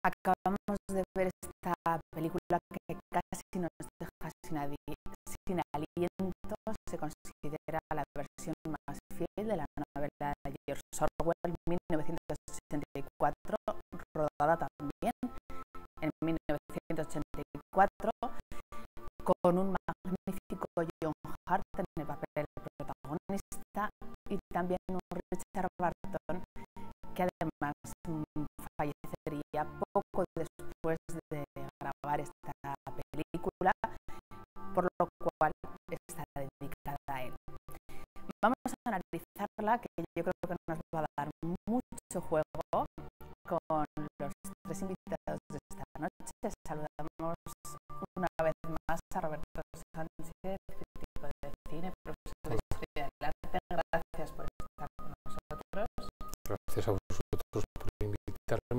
Acabamos de ver esta película que casi nos deja sin aliento. Se considera la versión más fiel de la novela de George Orwell, 1984, rodada también en 1984, con un magnífico John Hurt en el papel protagonista y también un Richard Burton, que además fallecería poco después de grabar esta película, por lo cual está dedicada a él. Vamos a analizarla, que yo creo que nos va a dar mucho juego con los tres invitados de esta noche. Saludamos una vez más a Roberto Sánchez, crítico de cine, profesor de Historia del Arte. Gracias por estar con nosotros. Gracias a vosotros por invitarme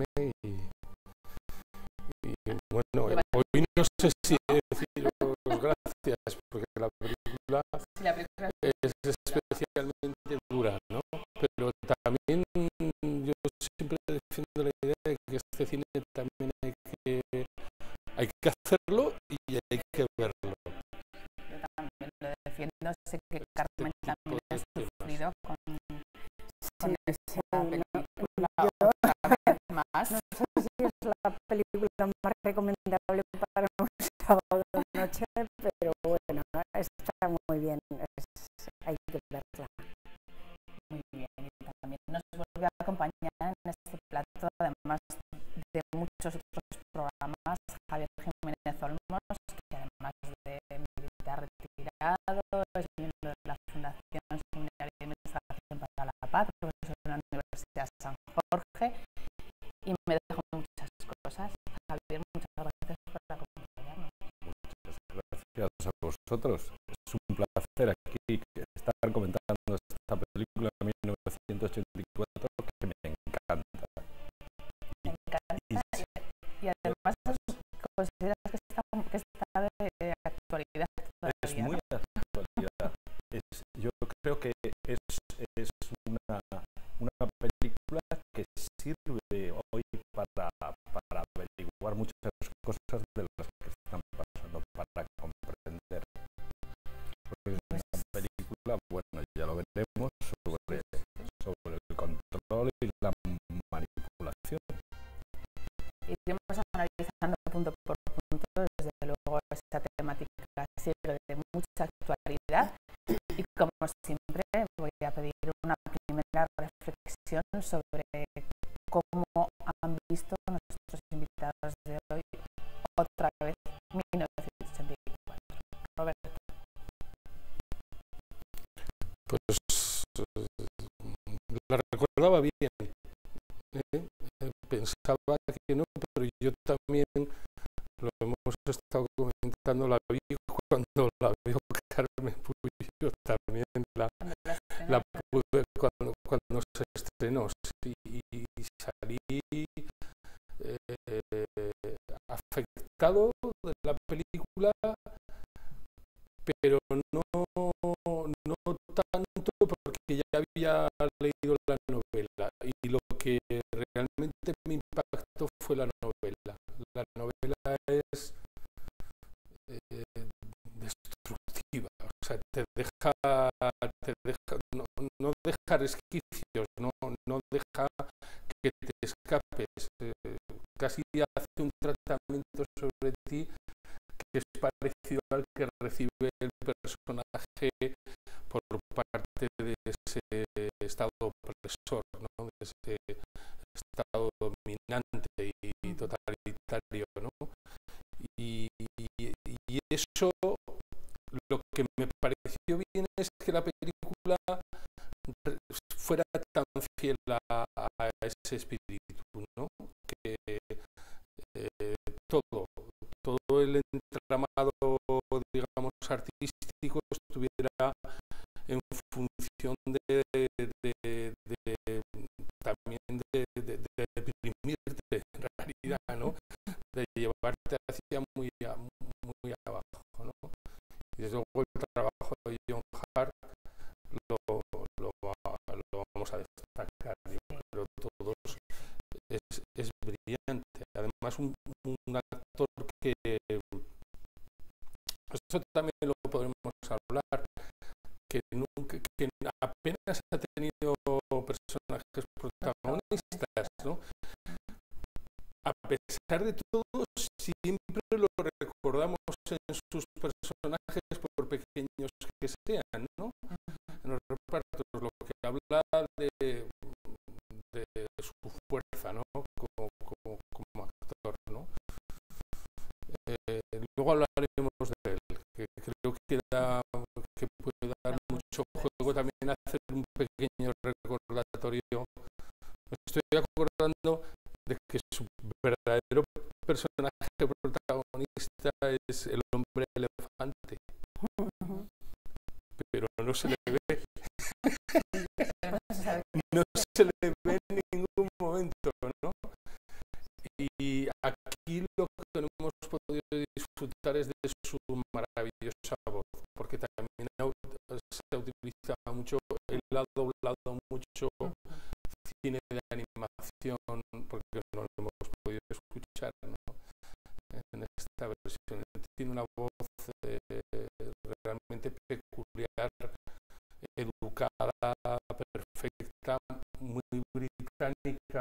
y bueno, hoy no sé si deciros gracias, porque la película es especialmente dura, ¿no? Pero también yo siempre defiendo la idea de que este cine también hay que hacerlo y hay que verlo. Yo también lo defiendo. Sé que Carmen también ha sufrido con esta película otra vez más. No sé si es la película más recomendable para un sábado de noche, pero bueno, está muy bien, hay que verla. Muy bien, y también nos vuelve a acompañar en este plato, además de muchos otros programas, Javier Jiménez Olmos, que además de militar retirado, es miembro de la Fundación Seminario de Investigación para la Paz, profesor de la Universidad San Jorge, y me dejo muchas cosas. Javier, muchas gracias por acompañarnos. Muchas gracias a vosotros. Es un placer aquí estar comentando esta película de 1984 que me encanta. Me encanta y además consideras que está de actualidad todavía, es muy de actualidad. Yo creo que es una película que sirve hoy para averiguar muchas cosas de las que están pasando, para comprender. Porque es una película, bueno, ya lo veremos, sobre el control y la manipulación. Iremos analizando punto por punto. Desde luego esta temática sirve de mucha actualidad y, como siempre, voy a pedir una primera reflexión sobre cómo han visto nuestros invitados de hoy otra vez 1984. Roberto. Pues la recordaba bien, pensaba que no, pero yo también, lo hemos estado comentando, la vi cuando la vio Carmen Puyo, también la pude cuando se estrenó, sí, y salí afectado de la película, pero no tanto, porque ya había leído la novela y lo que realmente me impactó fue la novela. La novela es destructiva, o sea, te deja no deja resquicios, no deja que te escapes, casi hace un tratamiento sobre ti que es parecido al que recibe el personaje por parte de ese estado opresor, ¿no? De ese estado dominante y totalitario, ¿no? Y eso, lo que me pareció bien es que la película fuera tan fiel a ese espíritu, ¿no? Que todo el entramado, digamos, artístico estuviera en función también de deprimirte, en realidad, ¿no? De llevarte hacia muy abajo, ¿no? Y desde luego el trabajo de John Hurt lo vamos a destacar, pero todos es brillante. Además, además un actor que, eso también lo podremos hablar, que apenas ha tenido personajes protagonistas, ¿no? A pesar de todo, siempre lo recordamos en sus personajes, por pequeños que sean, ¿no? En los repartos, lo que habla de su fuerza, ¿no? Como actor, ¿no? Luego hablaremos de él, que creo que puede dar mucho juego también hacer un pequeño recordatorio. Me estoy acordando de que su verdadero personaje protagonista es el hombre elefante, pero no se le ve. No se le ve en ningún momento, ¿no? Y aquí lo que no hemos podido disfrutar es de su maravillosa voz, porque también se utiliza mucho, él ha doblado mucho cine de animación, porque no lo hemos podido escuchar, ¿no? En esta versión. Tiene una voz realmente peculiar, educada, perfecta, muy británica.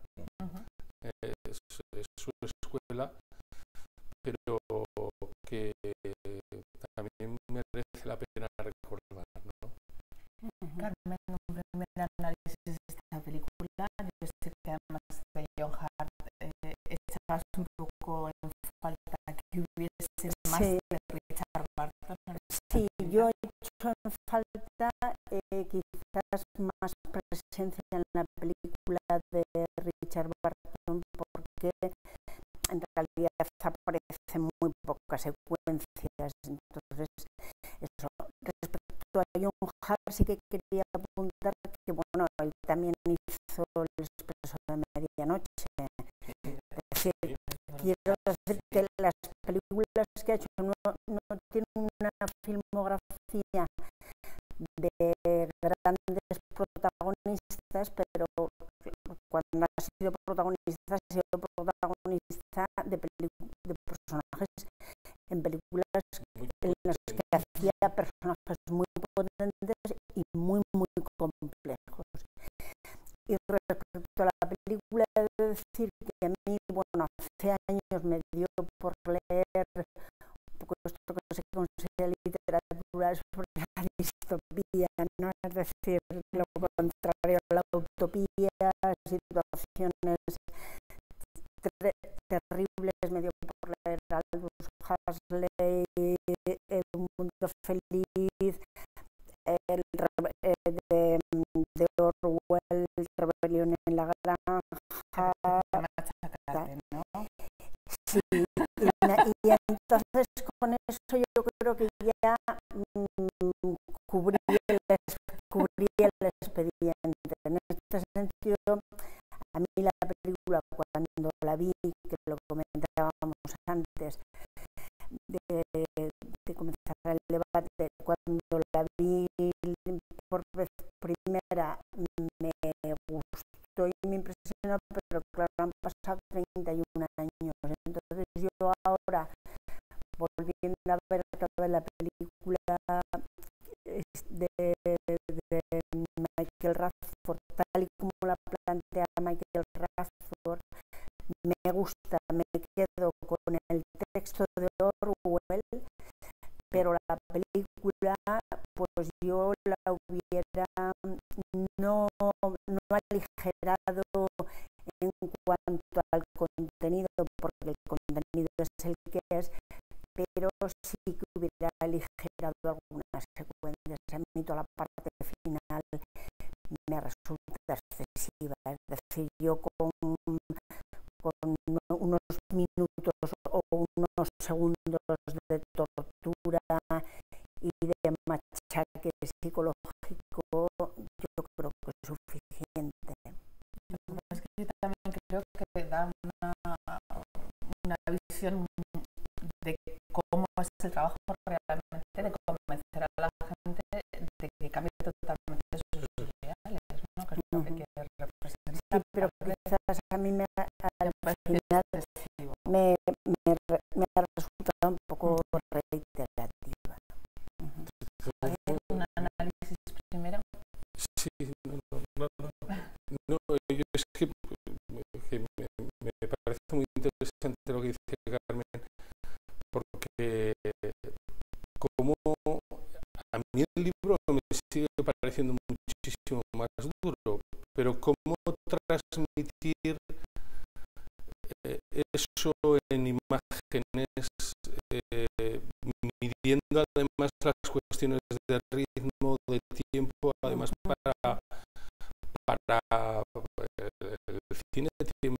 Es su escuela, pero que también merece la pena recordar, ¿no? Carmen, un primer análisis de esta película. Yo sé que además de John Hart echabas un poco en falta que hubiese más de Richard Burton. Sí, yo he hecho en falta quizás más presencia en la película de Richard Burton, porque en realidad aparecen muy pocas secuencias. Entonces, eso, respecto a John Hart, sí que quería apuntar que, bueno, él también hizo El expreso de medianoche. Es decir, quiero decir que las películas que ha hecho no tienen una filmografía de grandes protagonistas, pero cuando ha sido protagonista de personajes en películas en las que hacía personajes muy potentes y muy complejos. Y respecto a la película, he de decir que a mí, bueno, hace años me dio por leer un poco esto que se considera literatura sobre la distopía, ¿no? Es decir, lo contrario a la utopía, situaciones terribles. Me dio por leer Aldous Huxley, Un mundo feliz, de Orwell, Rebelión en la granja. ¿No? Sí, y entonces con eso yo creo que ya cubrí el expediente. En este sentido, a mí la película, cuando la vi, que lo comentábamos antes de comenzar el debate, cuando la vi por vez primera me gustó y me impresionó, pero claro, han pasado 31 años. Entonces yo ahora, volviendo a ver otra vez la película de Michael Radford, tal y como la plantea Michael Radford, me gusta, me quedo con el texto de Orwell, pero la película, pues yo la hubiera no aligerado en cuanto al contenido, porque el contenido es el que es, pero sí que hubiera aligerado algunas secuencias. A mí toda la parte final me resulta excesiva, es decir, yo con unos minutos o unos segundos de tortura y de machaque psicológico, yo creo que es suficiente. Es que yo también creo que da una visión de cómo es el trabajo realmente, de convencer a la gente de que cambie totalmente sus ideales, ¿no? Que es lo que quiere representar. Sí, pero quizás a mí al final Sí, no, yo es que me parece muy interesante lo que dice Carmen, porque como a mí el libro me sigue pareciendo muchísimo más duro, pero cómo transmitir eso en imágenes, midiendo además las cuestiones de ritmo, de tiempo, además para el cine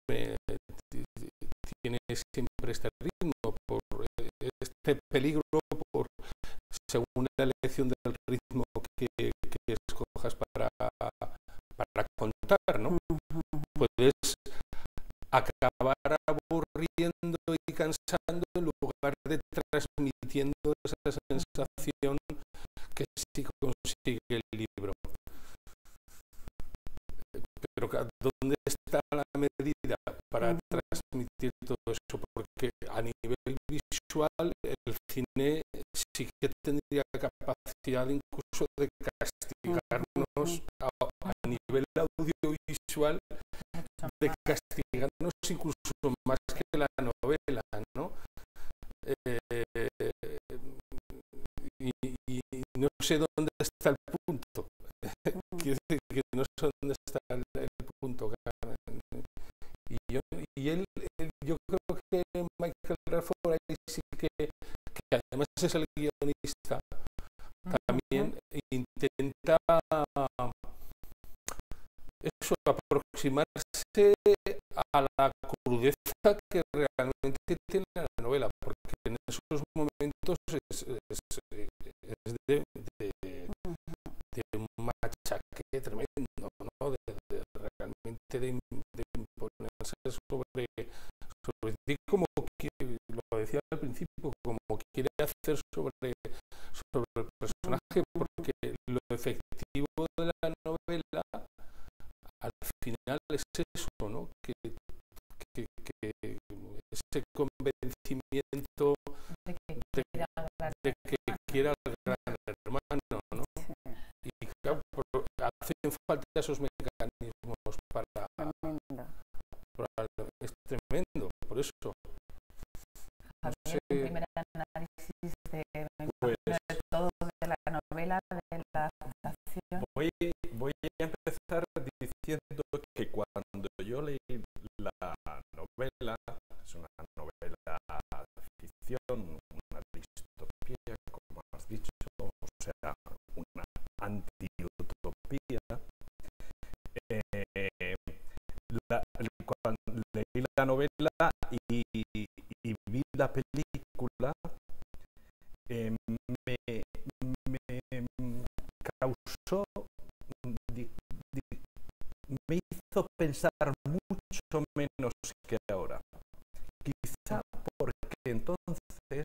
tiene siempre este ritmo, por este peligro, por según la elección del ritmo que escojas para contar, ¿no? Puedes acabar aburriendo y cansando en lugar de transmitiendo esa sensación que sí consigue el libro. Pero ¿dónde está la medida para transmitir todo eso? Porque a nivel visual el cine sí que tendría capacidad incluso de castigarnos a nivel audiovisual, de castigarnos incluso más que la novela, ¿no? Y no sé dónde está el punto. Quiero decir que no sé dónde está el punto. Y yo creo que Michael Radford ahí sí que además es el guionista, también intenta eso, aproximarse a la crudeza que realmente tiene la novela, porque en esos momentos es de un machaque tremendo, ¿no? Realmente de imponerse sobre ti, como lo decía al principio, como quiere hacer sobre el personaje, porque lo efectivo de la novela al final es eso, ¿no? Que ese convencimiento de que quiera al gran hermano, ¿no? Y claro, hacen falta esos mecanismos para es tremendo, por eso. No sé, un primer análisis de todo de la novela, de la adaptación. Voy a empezar diciendo que cuando yo leí la novela, es una novela de ficción, una distopía, como has dicho, o sea, una anti-utopía, cuando leí la novela y vi la película, me causó, me hizo pensar mucho menos que ahora. Quizá porque entonces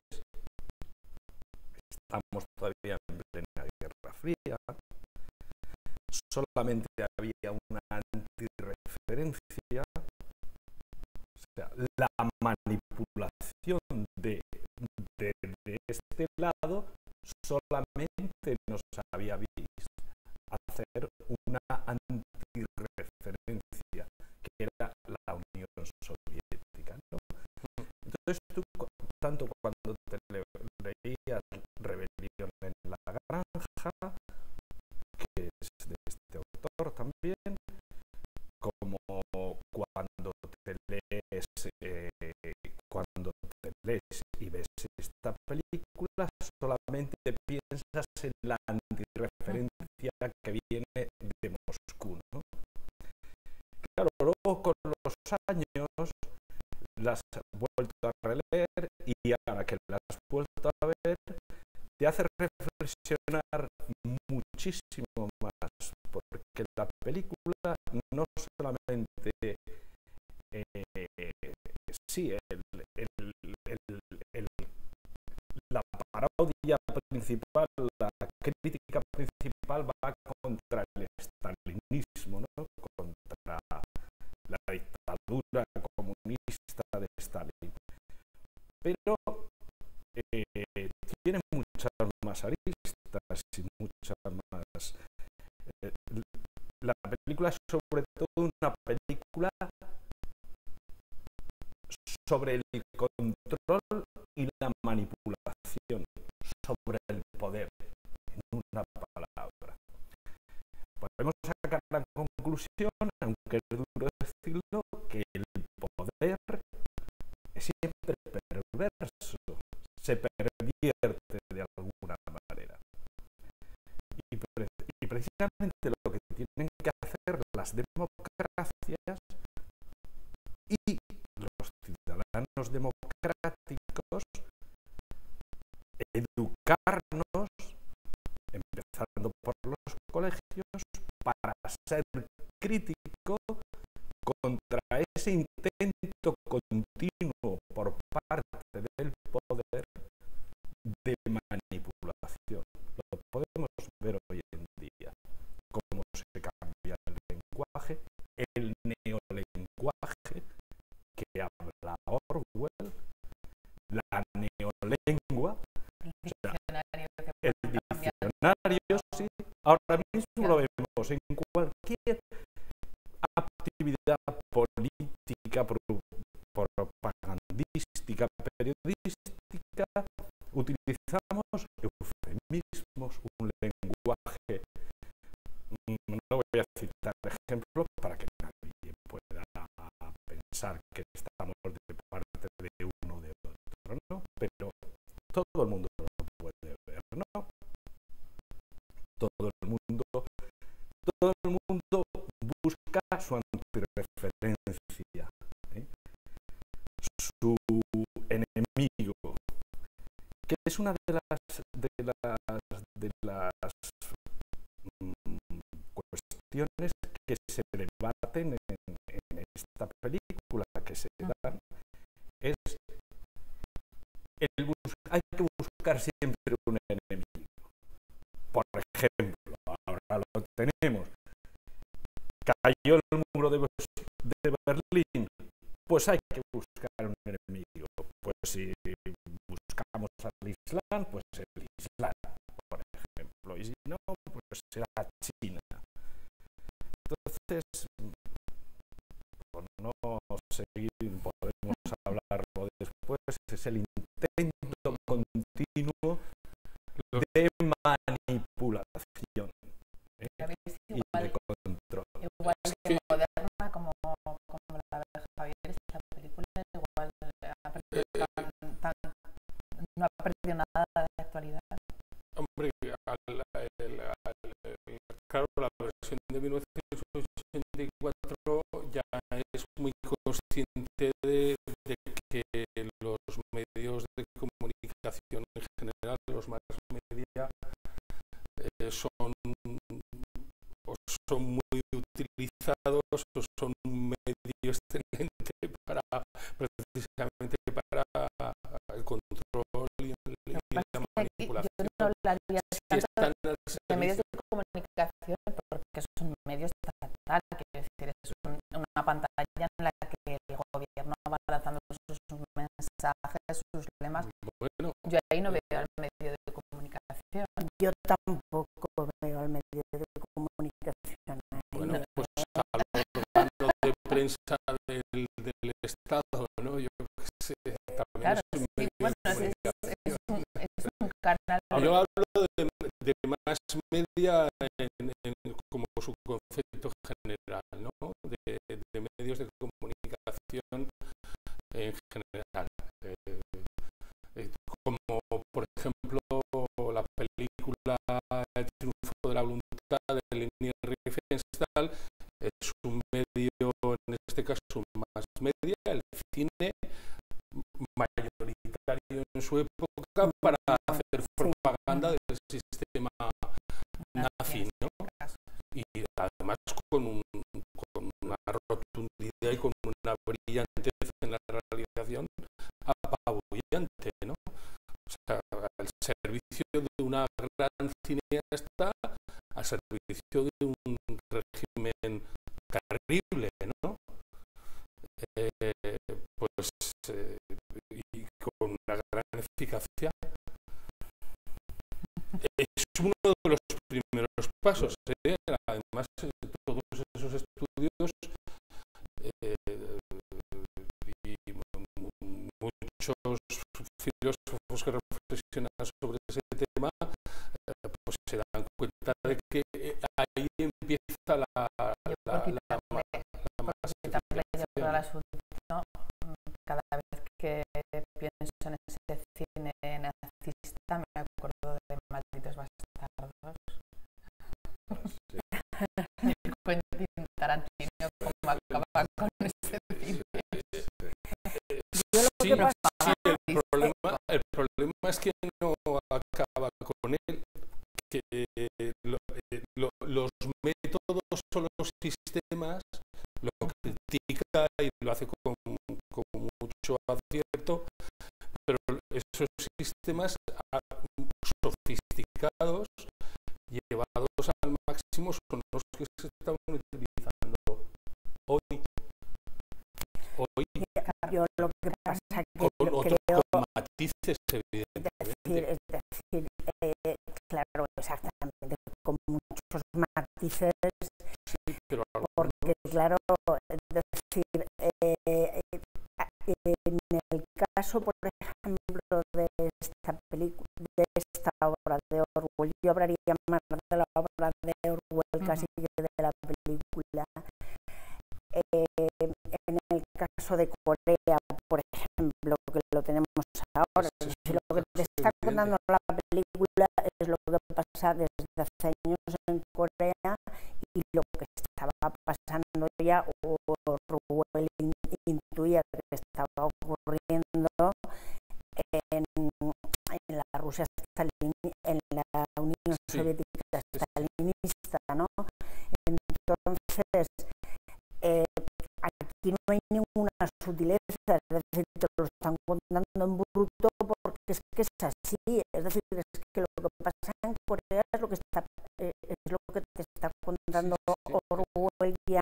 estamos todavía en plena Guerra Fría, solamente había una antirreferencia, o sea, la manipulación de este lado solamente nos había visto hacer una antirreferencia, que era la Unión Soviética, ¿no? Entonces tú, tanto cuando te leías Rebelión en la Granja, que es de este autor también, como cuando te lees y ves esta película, solamente piensas en la antirreferencia que viene de Moscú, ¿no? Claro, luego con los años las has vuelto a releer y ahora que las has vuelto a ver te hace reflexionar muchísimo más, porque la película no solamente sí, la parodia principal, la crítica principal va contra el stalinismo, ¿no? Contra la dictadura comunista de Stalin. Pero tiene muchas más aristas y muchas más. película es sobre todo una película sobre el control y la manipulación, sobre el poder, en una palabra. Podemos sacar la conclusión, aunque es duro decirlo, que el poder es siempre perverso, se pervierte de alguna manera. Y precisamente lo que tienen que hacer las democracias y los ciudadanos democráticos, educarnos, empezando por los colegios, para ser crítico contra ese intento continuo por parte del poder de manipulación. Lo podemos ver hoy en día, cómo se cambia el lenguaje, el neolenguaje que habla Orwell, la neolengua, el diccionario, sí. Ahora mismo lo vemos en cualquier actividad política, propagandística, periodística, utilizamos eufemismos, un lenguaje. No voy a citar ejemplos para que nadie pueda pensar que estamos de parte de uno o de otro, ¿no? Pero todo el mundo lo puede ver, ¿no? Todo el mundo busca su antirreferencia, ¿eh? Su enemigo, que es una de las cuestiones que se debaten en esta película, que se dan, es hay que buscar siempre un enemigo. Por ejemplo, ahora lo tenemos, cayó el muro de Berlín, pues hay que buscar un enemigo. Pues si buscamos al Islam, pues el Islam, por ejemplo, y si no, pues será China. Entonces, por no seguir, podemos hablarlo después, es el intento continuo de manipulación, y de control. Igual de moderna como la de Javier, esta película igual no ha perdido nada de actualidad. Hombre, claro, la versión de 1984 ya es muy consciente de que los medios de comunicación en general, los más media, son muy utilizados, o son un medio excelente precisamente para el control y la manipulación. Yo no hablaría tanto de medios de comunicación porque son medios estatales, quiero decir, es una pantalla en la que el gobierno va lanzando sus mensajes, sus lemas. Bueno, yo ahí no veo al medio de comunicación. Yo tampoco veo al medio de comunicación. Bueno, pues a los órganos de prensa del Estado, ¿no? Yo qué sé, también claro, es un sí, medio bueno, de comunicación. es un canal. Yo hablo de más media como su concepto general, ¿no? De medios de comunicación en general. Como por ejemplo la película El triunfo de la voluntad de Leni Riefenstahl es un medio, en este caso más media, el cine mayoritario en su época para hacer propaganda del sistema nazi, ¿no? Y además con una rotundidad y con una brillantez en la realización apabullante, ¿no? O sea, al servicio de una gran cineasta, al servicio de un régimen terrible, ¿no? Y con una gran eficacia. Es uno de los primeros pasos, ¿eh? Además, todos esos muchos filósofos que reflexionan sobre ese tema, pues se dan cuenta de que ahí empieza la masificación. Cada vez que pienso en ese cine nazista me acuerdo de Malditos Bastardos. Sí. Quentin Tarantino, como acaba con ese cine. Sí, el problema es que no acaba con él, que los métodos o los sistemas lo critica y lo hace con mucho acierto, pero esos sistemas sofisticados, llevados al máximo, son los que se están utilizando hoy. Yo lo que pasa es que con matices, evidentemente. Es decir, claro, exactamente, con muchos matices, sí, pero porque claro, es decir, en el caso, por ejemplo, de esta película, de esta obra de Orwell, yo hablaría más de la obra de Orwell casi que de la película. En el caso de Corea, por ejemplo, que lo tenemos ahora, lo que te está contando la película es lo que pasa desde hace años en Corea y lo que estaba pasando ya, o Orwell intuía que estaba ocurriendo en la Rusia en la Unión Soviética stalinista, ¿no? Entonces, aquí no hay ninguna sutileza, es decir, te lo están contando en bruto porque es que es así, es decir, es que lo que pasa en Corea es lo que te está contando Orwell ya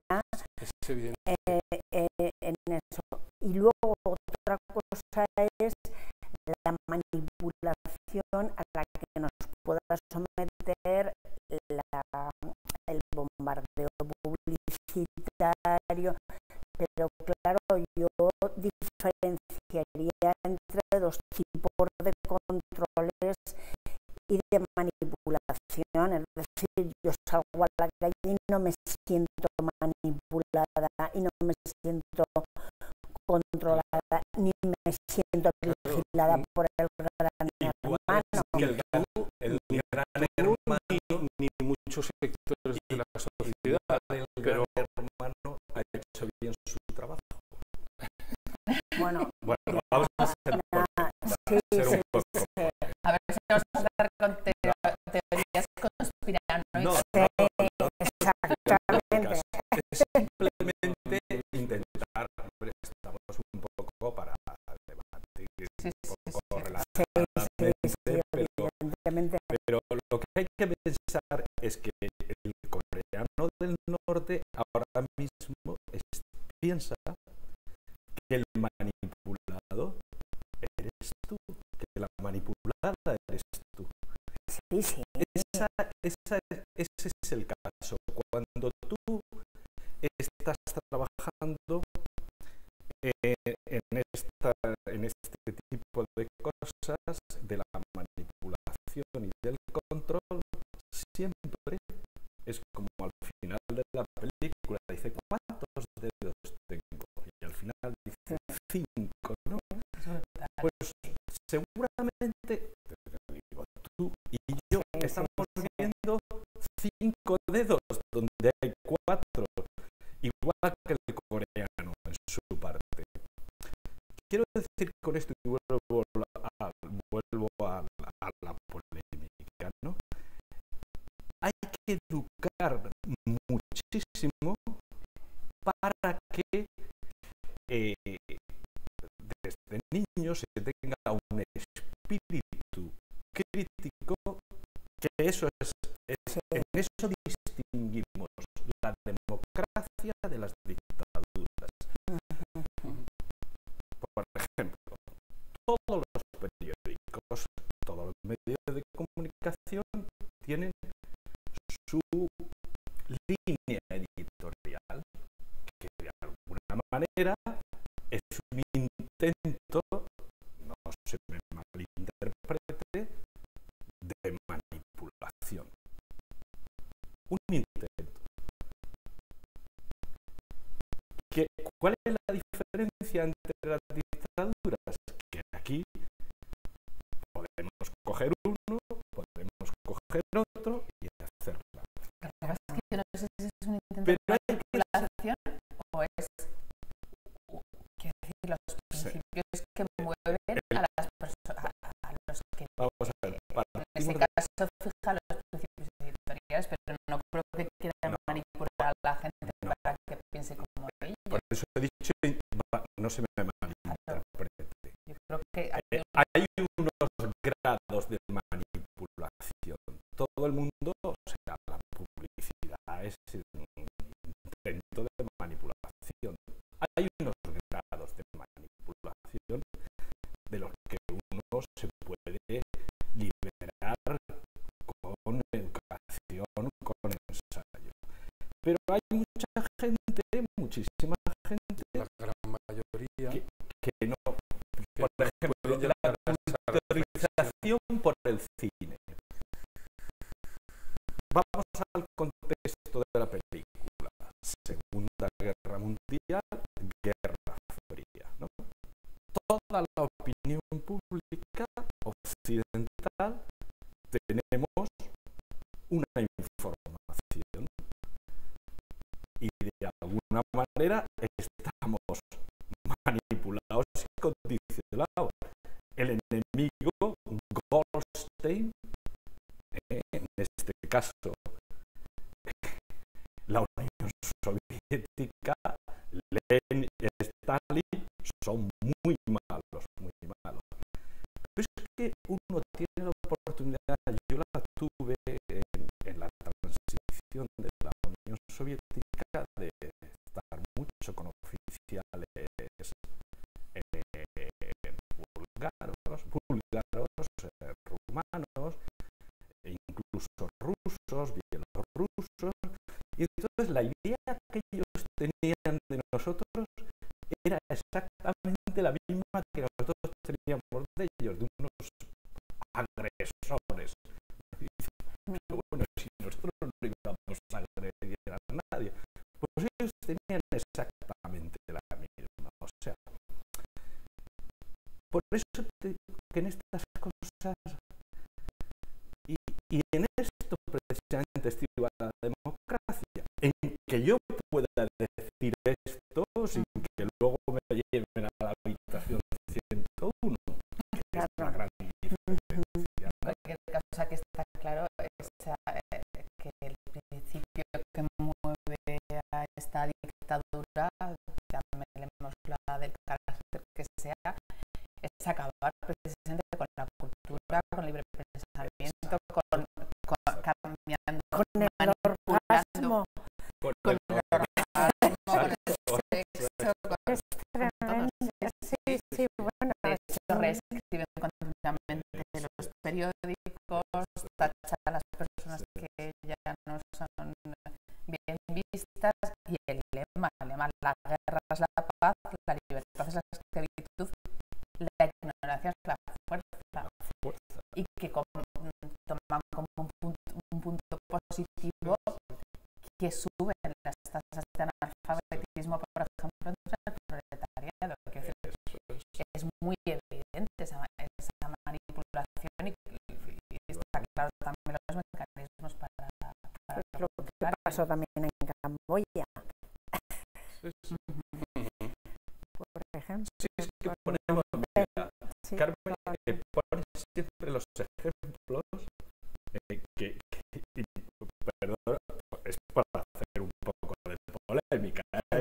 en eso. Y luego otra cosa es la manipulación a la que nos pueda someter el bombardeo publicitario, pero claro, yo diferenciaría entre dos tipos de controles y de manipulación, es decir, yo salgo a la calle y no me siento manipulada y no me siento controlada ni me siento vigilada por el gran hermano. El gran hermano ni muchos sectores de la sociedad, pero el hermano ha hecho bien su trabajo. Bueno, vamos a hacer un poco. A ver si nos vamos a dar con teorías conspiranoicas. Exactamente. Es simplemente intentar, estamos un poco para debatir un poco relativamente, pero lo que hay que pensar es que el coreano del norte ahora mismo piensa que el manipulado eres tú, que la manipulada eres tú. Sí, sí. Ese es el caso. Cuando tú estás trabajando en este tipo de cosas, de la manipulación y del control, siempre es como al final de la película, dice, ¿cuántos dedos tengo? Y al final dice, 5, ¿no? Pues seguramente, digo, tú y yo estamos viendo 5 dedos donde hay 4, igual que el coreano en su parte. Quiero decir con esto, y vuelvo a la polémica, ¿no? Hay que educar muchísimo para que desde niños se tenga un espíritu crítico, que eso en eso distinguimos la democracia de las dictaduras. Por ejemplo, todos los periódicos, todos los medios de comunicación tienen su línea editorial, que de alguna manera es un intento, no ¿Cuál es la diferencia entre las dictaduras? Que aquí podemos coger uno, podemos coger otro y hacerla. La verdad es que yo no sé si es un intento Pero de hay que manipulación o es, quiero decir, los principios que mueven a las personas, a los que, Vamos a ver, en ese caso, fija los principios editoriales, pero no creo que quieran manipular a la gente para que piense como ellos. por eso he dicho, no se me malinterprete. Yo creo que Hay unos grados de manipulación. Todo el mundo, o sea, la publicidad es un intento de manipulación. Hay unos grados de manipulación de los que uno se puede liberar con educación, con ensayo. Pero hay mucha gente, muchísima gente, La gran mayoría que no, por ejemplo, la culturalización por el cine. Vamos al contexto de la película. Segunda Guerra Mundial, Guerra Fría, ¿no? Toda la opinión pública occidental tenemos una información y de alguna manera estamos manipulados y condicionados. El enemigo, Goldstein, en este caso, la Unión Soviética, Lenin, Stalin, son muy malos, muy malos. Pero es que uno tiene la oportunidad, yo la tuve en la transición de la Unión Soviética, de estar mucho con oficiales búlgaros, rumanos, e incluso rusos, bielorrusos, y entonces la idea que ellos tenían de nosotros era exactamente la misma que nosotros teníamos de ellos, de unos agresores. Pero bueno, si nosotros no íbamos a agredir a nadie, pues ellos tenían exactamente la misma. O sea, por eso que en estas cosas y en esto precisamente estriba la democracia, en que yo pueda decir esto sin que luego me lleven a la habitación 101, que es una gran diferencia, ¿no? la cosa que está claro es que el principio que mueve a esta dictadura, llamémosla del carácter que sea, es acabar precisamente con la cultura, con el libre pensamiento, con cambiando, con el orgasmo, con el sexo, es tremendo. Sí, bueno, de hecho reescriben continuamente los periódicos, tachan a las personas que ya no son bien vistas, y el lema, la guerra es la paz, la libertad es la esclavitud, la ignorancia es la fuerza. Y que toman como un punto positivo que suben las tasas de analfabetismo, por ejemplo, entre el proletariado. Es muy evidente esa manipulación y está claro también los mecanismos para lo que pasó también en Camboya, por ejemplo. Sí, es que ponemos, mira, Sí, Carmen, pone siempre los ejemplos que perdón, es para hacer un poco de polémica.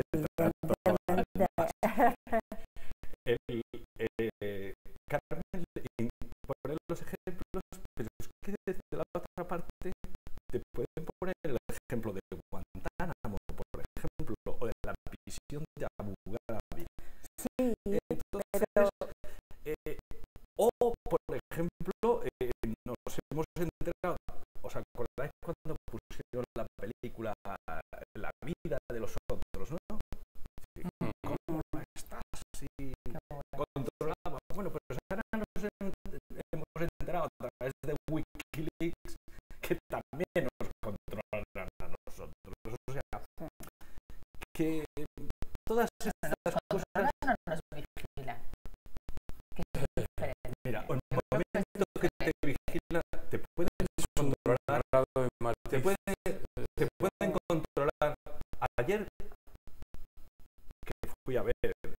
Carmen pone los ejemplos, pero es que desde la otra parte te pueden poner el ejemplo de Guantánamo, por ejemplo, o de la prisión de Abu Ghraib. sí, Entonces, pero o por ejemplo, nos hemos enterado, ¿os acordáis cuando pusieron la película La vida de los otros, ¿no? Sí, ¿cómo está así controlada? Bueno, pues ahora nos hemos enterado a través de Wikileaks que también nos controlan a nosotros. O sea, que todas ¿Nos estas cosas... controlan o nos vigilan? ¿Qué es diferente? Mira, en Yo el creo que es momento que te diferente. vigilan, te pueden controlar, grado de te matiz. pueden controlar. Ayer que fui a ver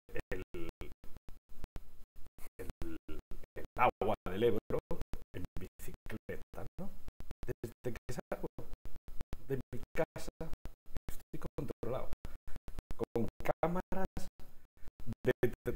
el agua del Ebro en bicicleta, ¿no? Desde que salgo de mi casa estoy controlado con cámaras de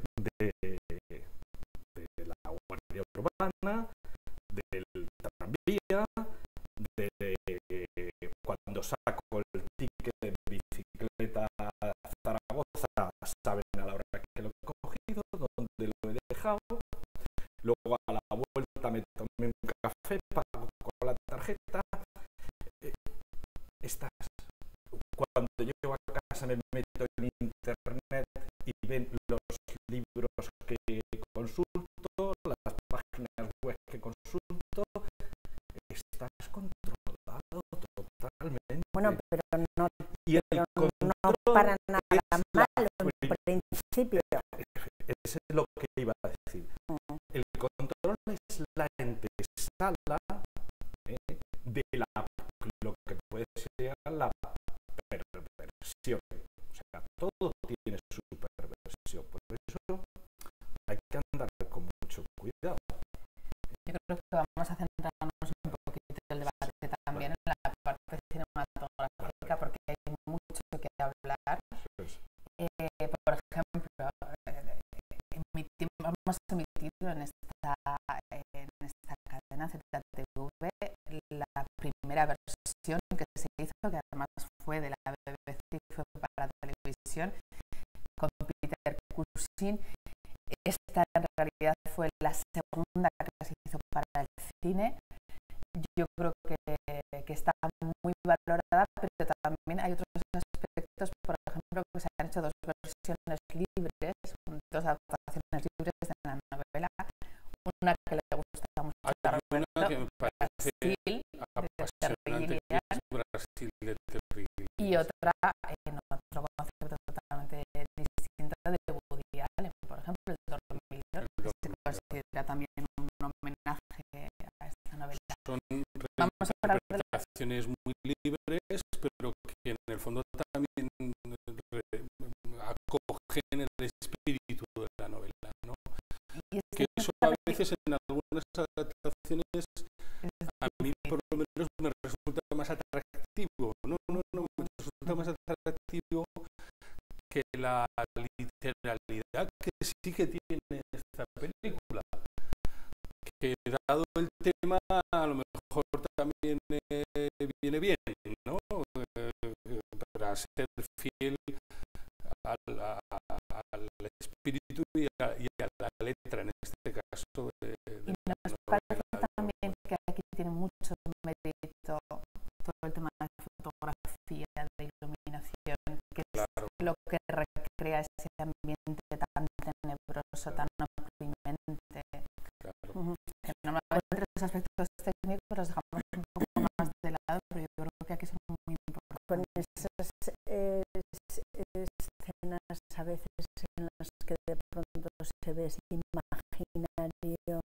la Guardia Urbana, del tranvía, de cuando saco el ticket de bicicleta a Zaragoza, saben a la hora que lo he cogido, dónde lo he dejado. Luego a la vuelta me tomé un café, pago con la tarjeta. Cuando llego a casa me meto en internet y ven los libros que consulto, las páginas web que consulto. Estás controlado totalmente. Bueno, pero no, y el pero no control para nada es la malo en principio. Eso es lo que iba a decir. El control es la antesala de lo que puede ser la perversión. O sea, todo tiene su perversión. Por eso hay que andar con mucho cuidado. Yo creo que vamos a centrarnos un poquito en el debate también en la parte cinematográfica, porque hay mucho que hablar. Por ejemplo, hemos emitido en esta cadena ZTV la primera versión que se hizo, que además fue de la BBC, fue para la televisión, con Peter Cushing. Esta en realidad fue la segunda que se hizo para el cine. Yo creo que está muy valorada, pero también hay otros aspectos, por ejemplo, que se han hecho dos versiones libres, dos adaptaciones libres de la novela. Una que le gusta mucho a Roberto, que me parece Brasil, apasionante, que es Brasil de Terry Gilliam. y otra en otro concepto totalmente distinto de Woody Allen, por ejemplo, El Dormilor, que se considera también un homenaje a esta novela. Son Vamos a hablar de interpretaciones muy libres, pero que en el fondo también acogen el espíritu de la novela, ¿no? y Que eso a veces en algunas adaptaciones a mí por lo menos me resulta más atractivo, no me resulta más atractivo que la literalidad que sí que tiene esta película, que dado el tema a lo mejor también viene bien, ¿no? Para ser fiel al espíritu y a la letra, en este caso de y nos parece también que aquí tiene mucho mérito todo el tema de fotografía, de iluminación, que claro, es lo que recrea ese ambiente tan tenebroso, tan oprimente. claro. Que normalmente los aspectos técnicos los dejamos un poco más de lado, pero yo creo que aquí son muy importantes. Con esas escenas a veces en las que de pronto se ve ese imaginario,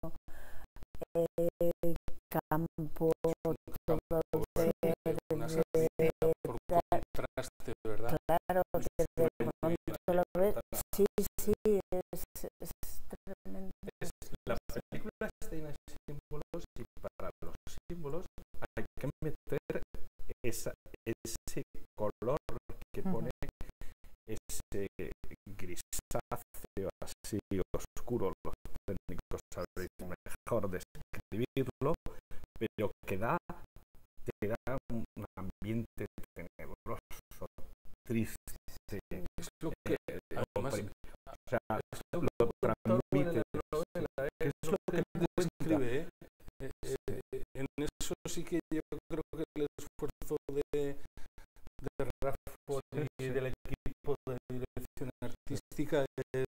campo, todo Una sardinita por contraste, ¿verdad? claro, que de pronto lo ves, sí, es tremendo. La película está llena de símbolos y para los símbolos hay que meter ese color que pone ese grisáceo así oscuro. Los técnicos sabréis mejor describirlo, pero que te da un ambiente tenebroso, triste. Es lo que además o sea, lo transmite. es lo que describe, en eso sí que yo creo que el esfuerzo de Radford y del equipo de dirección artística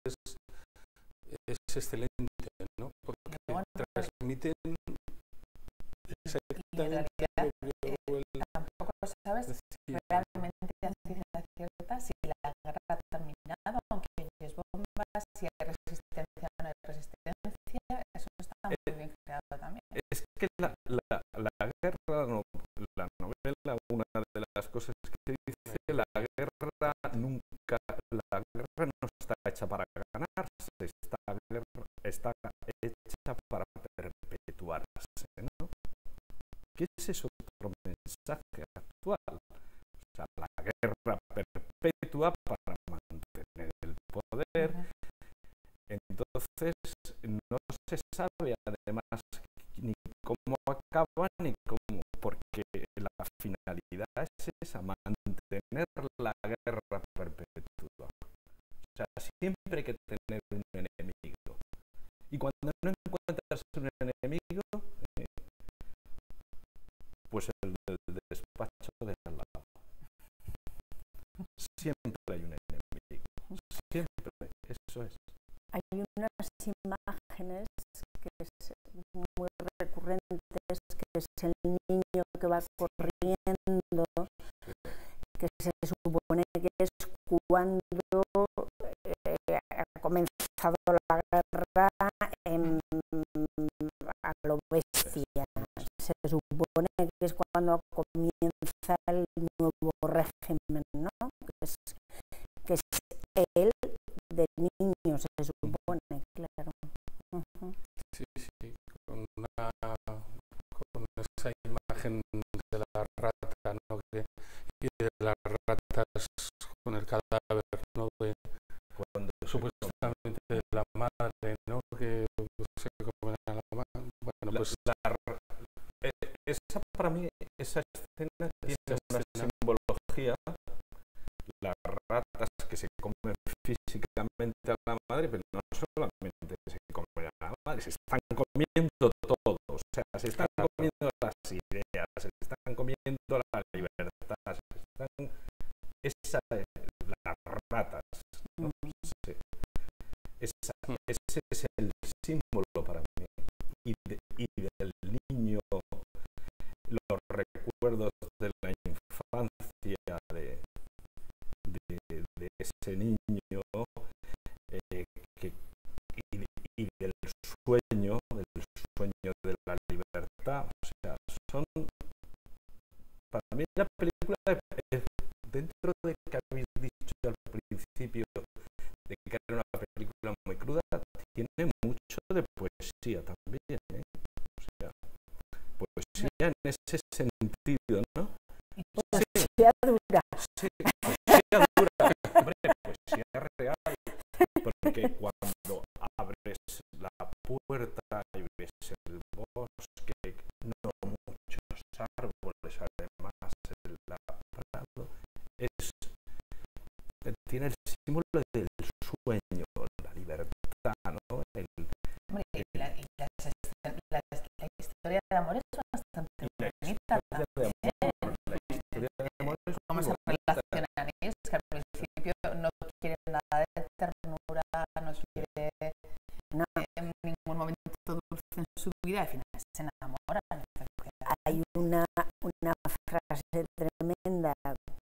es excelente, ¿no? Porque transmiten exactamente Tampoco sabes realmente a ciencia cierta si la guerra ha terminado si hay resistencia o no hay resistencia, eso está muy bien creado también. Es que la guerra, no, la novela, una de las cosas que dice, la guerra nunca, la guerra no está hecha para ganarse, esta guerra está hecha para perpetuarse, ¿no? Que ese es otro mensaje actual. O sea, la guerra perpetua para mantener el poder. Entonces, no se sabe además ni cómo acaba ni cómo, porque la finalidad es esa, mantener la guerra perpetua. O sea, siempre hay que tener un enemigo. Y cuando no encuentras un enemigo, pues el del despacho de al lado. Siempre hay un enemigo. Siempre, eso es. Hay unas imágenes que es muy recurrentes, que es el niño que va corriendo, que se supone que es cuando ha comenzado la guerra a lo bestia. Se supone que es cuando comienza el nuevo régimen, ¿no? Que es él de niño, se supone, claro. Sí, sí, con esa imagen de la rata, ¿no? Y de las ratas con el cadáver, ¿no? Cuando supuestamente de la madre, ¿no? Que se comen a la madre. Bueno, pues esa, para mí, esa escena tiene una simbología. Las ratas que se comen físicamente a la madre, pero no solamente se comen a la madre, se están comiendo todo. O sea, se están comiendo las ideas, se están comiendo la libertad, las ratas, ¿no? Sí. Ese es el símbolo para mí. Y del niño, los recuerdos de la infancia de ese niño, y del sueño de la libertad. O sea, son, para mí la película, dentro de que habéis dicho al principio de que era una película muy cruda, tiene mucho de poesía también, ¿eh? O sea, poesía en ese sentido, ¿no? Poesía dura. Sí, poesía dura, hombre, poesía real, porque cuando abres la puerta y ves el bosque, no muchos árboles, además el prado, tiene el símbolo del sueño, la libertad, ¿no? Hombre, la historia de amor es bastante bonita también. La historia de amor es cómo se relacionan ellos, que al principio no quieren nada de ternura, no quiere en ningún momento dulce en su vida, al final se enamoran. Hay una frase tremenda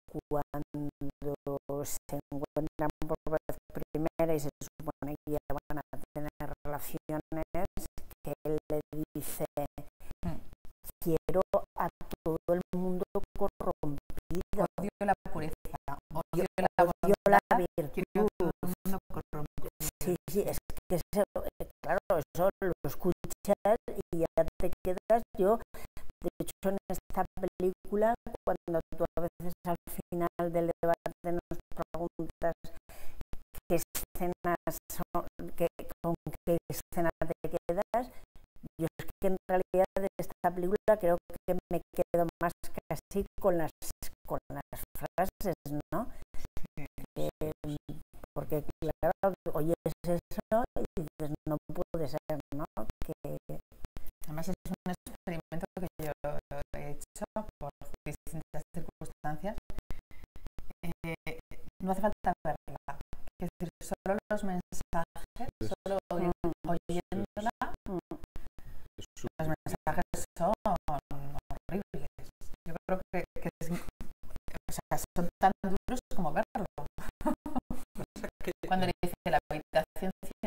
cuando se encuentran por vez primera y se supone que ya van a tener relaciones, que él le dice: quiero a todo el mundo corrompido, odio la pureza, odio la virtud. Quiero todo el mundo corrompido. Sí, es que eso, claro, eso lo escuchas y ya te quedas. Yo, de hecho, en esta película, cuando tú a veces al final del debate nos preguntas qué escenas son, con qué escena te quedas, yo es que en realidad de esta película creo que me quedo más casi con las frases, ¿no? Porque claro, oyes eso y dices, no puede ser, ¿no? Además es un experimento que yo he hecho por distintas circunstancias. No hace falta verla, es decir, solo los mensajes, solo oyéndola, los mensajes son horribles. Yo creo que o sea, son tan duros como verlo. Cuando le dice la habitación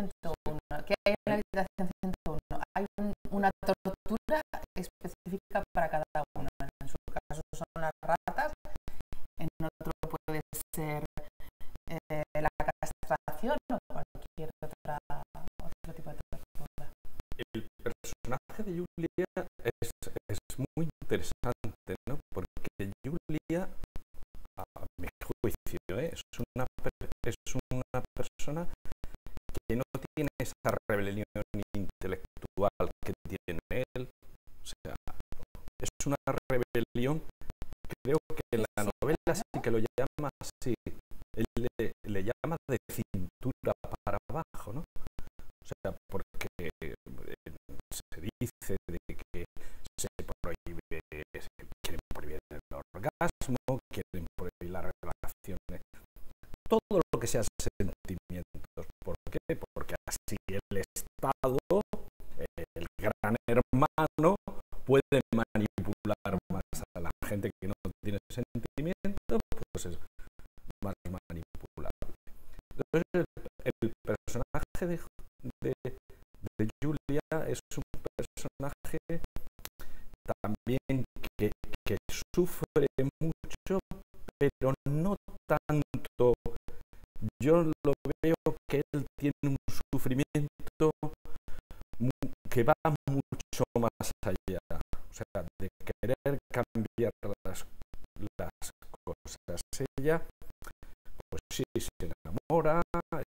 personaje de Julia es muy interesante, ¿no? Porque Julia, a mi juicio, es una persona que no tiene esa rebelión intelectual que tiene él. O sea, es una rebelión, creo que en la novela sí que lo llama así, él le llama de cintura para abajo, ¿no? O sea, porque se dice de que se quieren prohibir el orgasmo, quieren prohibir las relaciones, todo lo que sea sentimientos. ¿Por qué? Porque así el Estado, el gran hermano, puede manipular más a la gente que no tiene sentimientos, pues es más manipulable. Entonces, el personaje de Julia es un personaje también que sufre mucho, pero no tanto. Yo lo veo que él tiene un sufrimiento que va mucho más allá, o sea, de querer cambiar las cosas. Ella, pues sí, se enamora,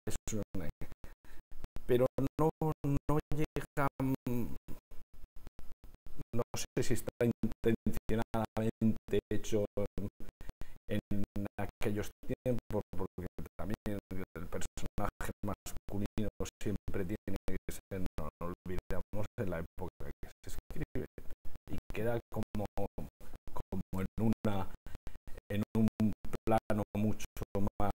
pero no llega, no sé si está intencionadamente hecho en aquellos tiempos, porque también el personaje masculino siempre tiene que ser, no olvidamos, en la época que se escribe, y queda como en un plano mucho más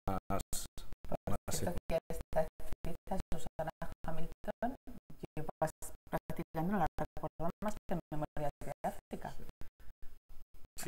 que está escrita Susana Hamilton, yo practicando no la recuerdo más que en Memorias de África. Sí.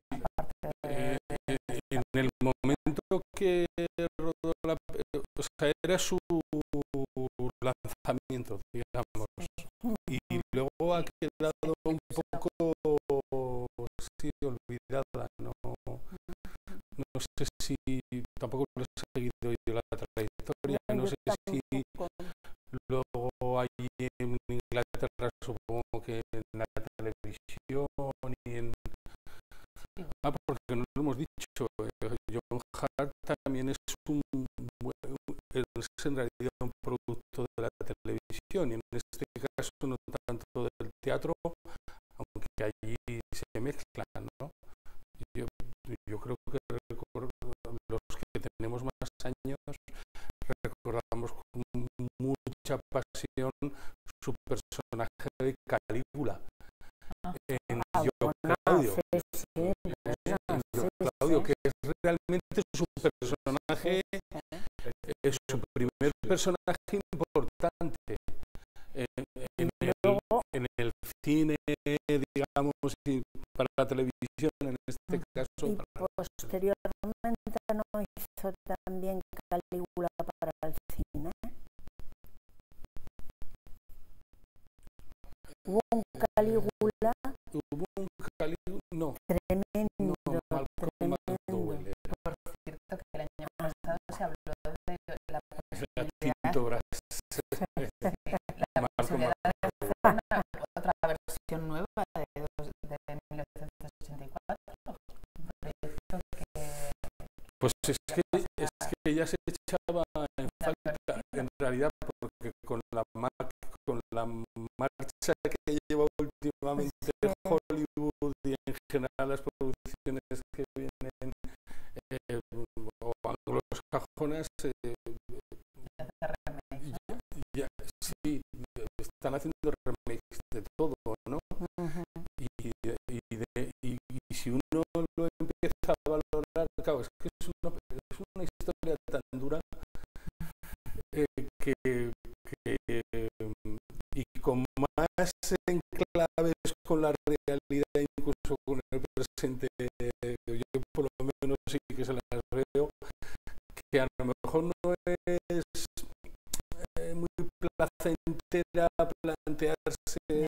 En el momento que rodó o sea, era su lanzamiento, digamos, y luego ha quedado un poco sí, olvidada, no sé si tampoco lo he seguido yo la trayectoria, no sé si luego allí en Inglaterra, supongo que en la televisión y en... porque no lo hemos dicho, John Hart también es en realidad un producto de la televisión, y en este caso no tanto del teatro, aunque allí se mezclan, ¿no? Yo creo que los que tenemos más años recordamos con mucha pasión su personaje de Calígula en Yo Claudio, que es realmente su personaje, es su primer personaje importante en el cine, digamos, y para la televisión en este caso. Y posteriormente no hizo también Calígula para el cine. Hubo un Calígula. No. Tremendo. McDowell. Por cierto, que el año pasado se habló de la posibilidad de hacer otra versión nueva de 1984. Un proyecto que... Pues es que ya se echaba en falta, en realidad, porque con la marcha que lleva últimamente Hollywood y en general las producciones que vienen o anglosajonas, sí, están haciendo remakes de todo, ¿no? Y si uno lo empieza a valorar, claro, es que es una historia tan dura y con más enclaves con la realidad, incluso con el presente, yo por lo menos sí que se las veo, que a lo mejor no es muy placentera plantearse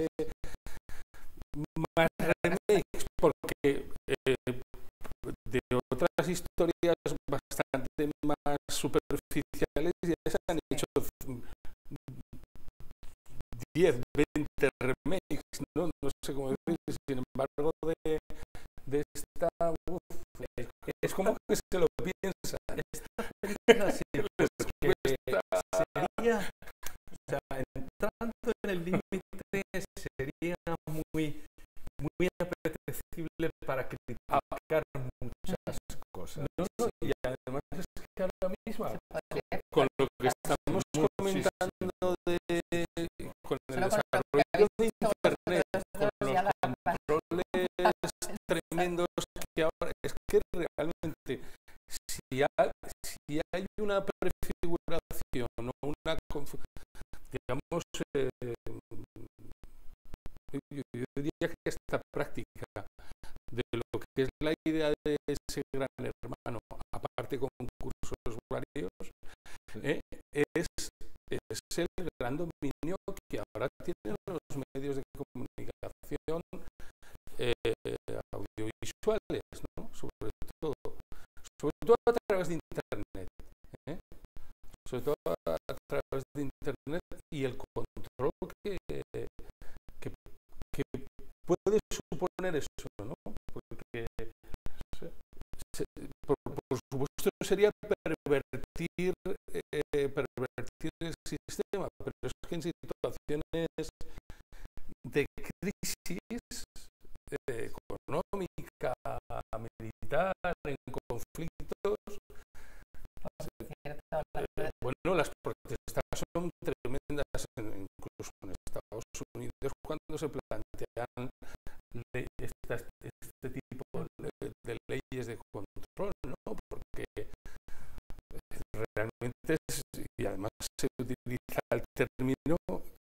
más remakes, porque de otras historias bastante más superficiales ya se han hecho 10, 20 remakes. no sé cómo decir, sin embargo, de esta... es como que se lo piensa. Esta película sí, porque sería, o sea, entrando en el límite, sería muy apetecible para criticar muchas cosas. No, y además es que ahora mismo, con lo que estamos comentando con el desarrollo de Internet, con los controles tremendos que ahora, es que realmente si hay una prefiguración o una, digamos, yo diría que esta práctica de lo que es la idea de ese gran hermano, aparte con cursos varios, es el gran dominio que ahora tienen los medios de comunicación audiovisuales, ¿no? Sobre todo a través de Internet, sobre todo a través de Internet y el control que puede suponer eso, ¿no? Porque por supuesto sería pervertir el sistema, pero es que en situaciones de crisis económica, militar, en conflictos, bueno, las protestas son tremendas, incluso en Estados Unidos, cuando se plantean este tipo de leyes de control, ¿no? Porque realmente y además se utiliza el término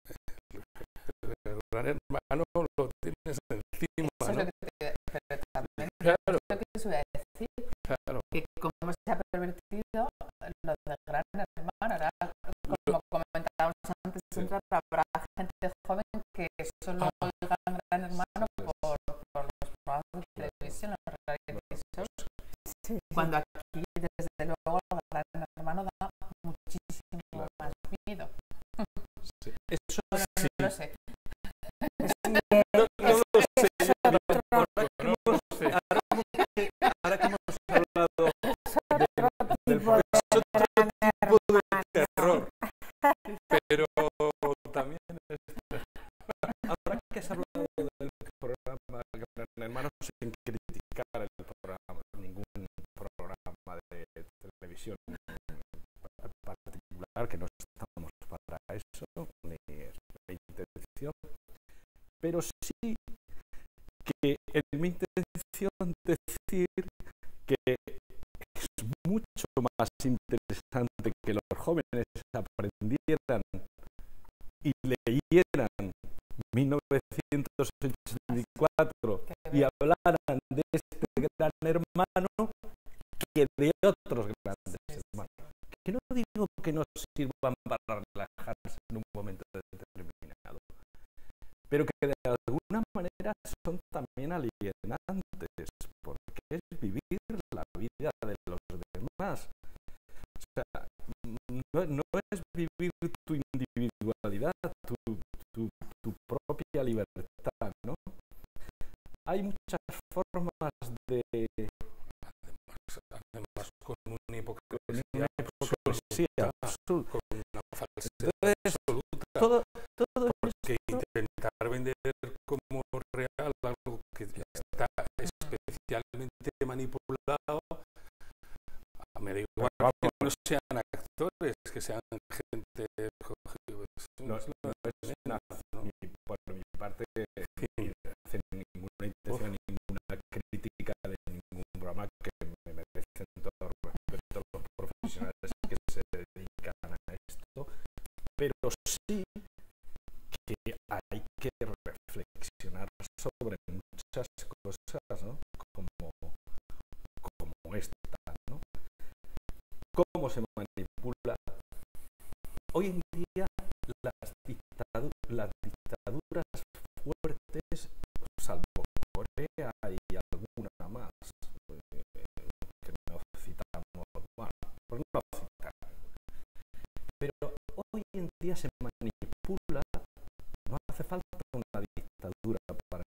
el gran hermano lo tienes encima, eso, ¿no? pero también Claro. lo que se iba a decir, Claro. que cómo se ha pervertido lo de gran hermano. Ahora, como comentábamos antes, habrá gente joven que solo oigan gran hermano por los programas de televisión, los reality shows, cuando aquí, desde luego, el gran hermano da muchísimo más miedo. Sí. Eso bueno, sí. No lo sé. No lo sé. Ahora que hemos hablado del tipo de terror, pero también ahora que has hablado del programa Gran Hermano, sin criticar el programa, ningún programa de televisión particular, que no estamos para eso, ni es mi intención, pero sí que es mi intención decir que es mucho más interesante que los jóvenes aprendieran y leyeran 1984 y hablaran de este gran hermano que de otros grandes hermanos. Que no digo que no sirvan para relajarse en un momento determinado, pero que de alguna manera son también alienantes, porque es vivir la vida de los demás. O sea, no es vivir tu individualidad, tu propia libertad, ¿no? Hay muchas formas de... Además con una hipocresía absoluta. Con una falsedad absoluta. Todo porque intentar vender como real algo que está especialmente manipulado, me da igual que no sean actores, que sean gente... No es una, ni por mi parte, hacer ninguna intención, ninguna crítica de ningún programa, que me merecen todo el respeto a los profesionales que se dedican a esto, pero sí que hay que reflexionar sobre muchas cosas, ¿no? Como esta, ¿no? Cómo se manipula. Hoy en día las dictaduras fuertes, salvo Corea y alguna más, que no citamos, bueno, pues no citar. Pero hoy en día se manipula, no hace falta una dictadura para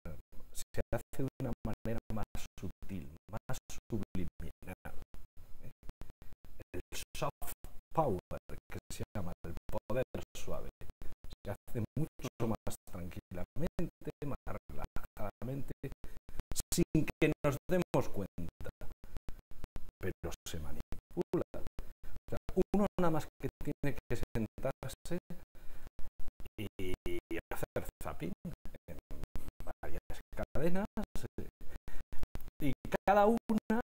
se hace de una manera más sutil, más subliminal. El soft power, que se llama el poder suave, se hace mucho más tranquilamente, más relajadamente, sin que nos demos cuenta, pero se manipula. O sea, uno nada más que tiene que sentarse y hacer zapping en varias cadenas, y cada una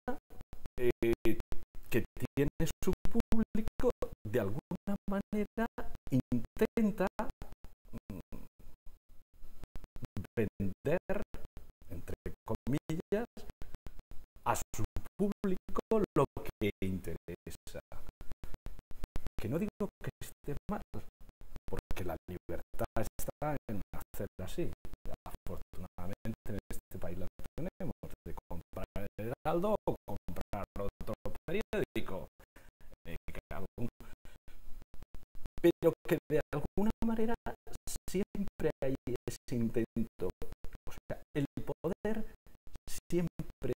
que tiene su público, de alguna manera intenta vender, entre comillas, a su público lo que interesa. Que no digo que esté mal, porque la libertad está en hacer así. Afortunadamente en este país la tenemos, de comprar el Heraldo o comprar otro periódico. Pero que de alguna manera siempre hay ese intento. O sea, el poder siempre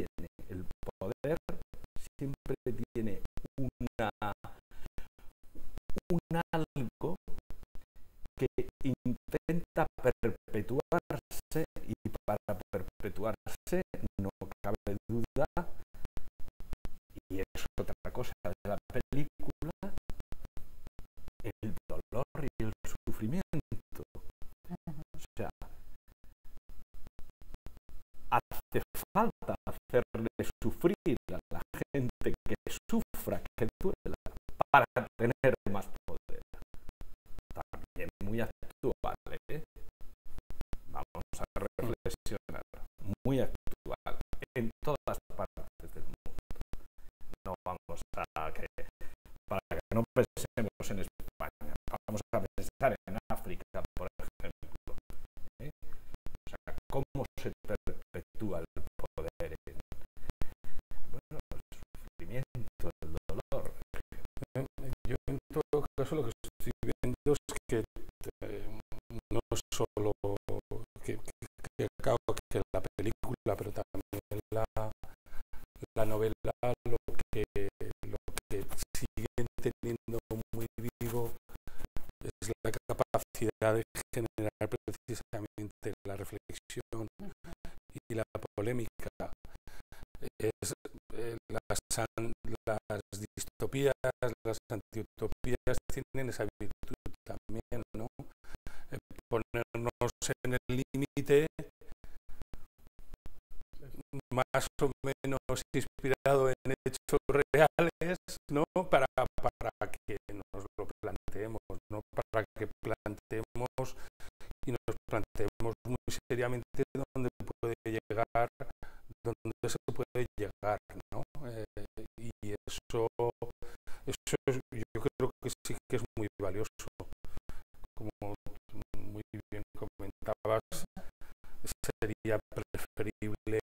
tiene un algo que intenta perpetuarse, y para perpetuarse no cabe duda, y es otra cosa de la película, el dolor y el sufrimiento. O sea, hace falta hacerle sufrir a la gente que sufra, que duela, para tener más poder. También muy actual, ¿eh? Vamos a reflexionar. Muy actual en todas partes del mundo. No vamos a que, para que no pensemos en España, vamos a pensar en África, por ejemplo. O sea, cómo se perpetúa el poder, bueno, el sufrimiento, el dolor. Yo en todo caso lo que estoy viendo es que no solo que la película, pero también la novela lo que siguen teniendo muy vivo es la capacidad de generar precisamente la reflexión y la polémica. Es las distopías, las antiutopías tienen esa virtud también, ¿no? Ponernos en el límite, más o menos inspirado en hechos reales, ¿no? Para que nos lo planteemos, ¿no? Para que planteemos y nos planteemos muy seriamente dónde se puede llegar, ¿no? Y eso yo creo que sí que es muy valioso. Como muy bien comentabas, sería preferible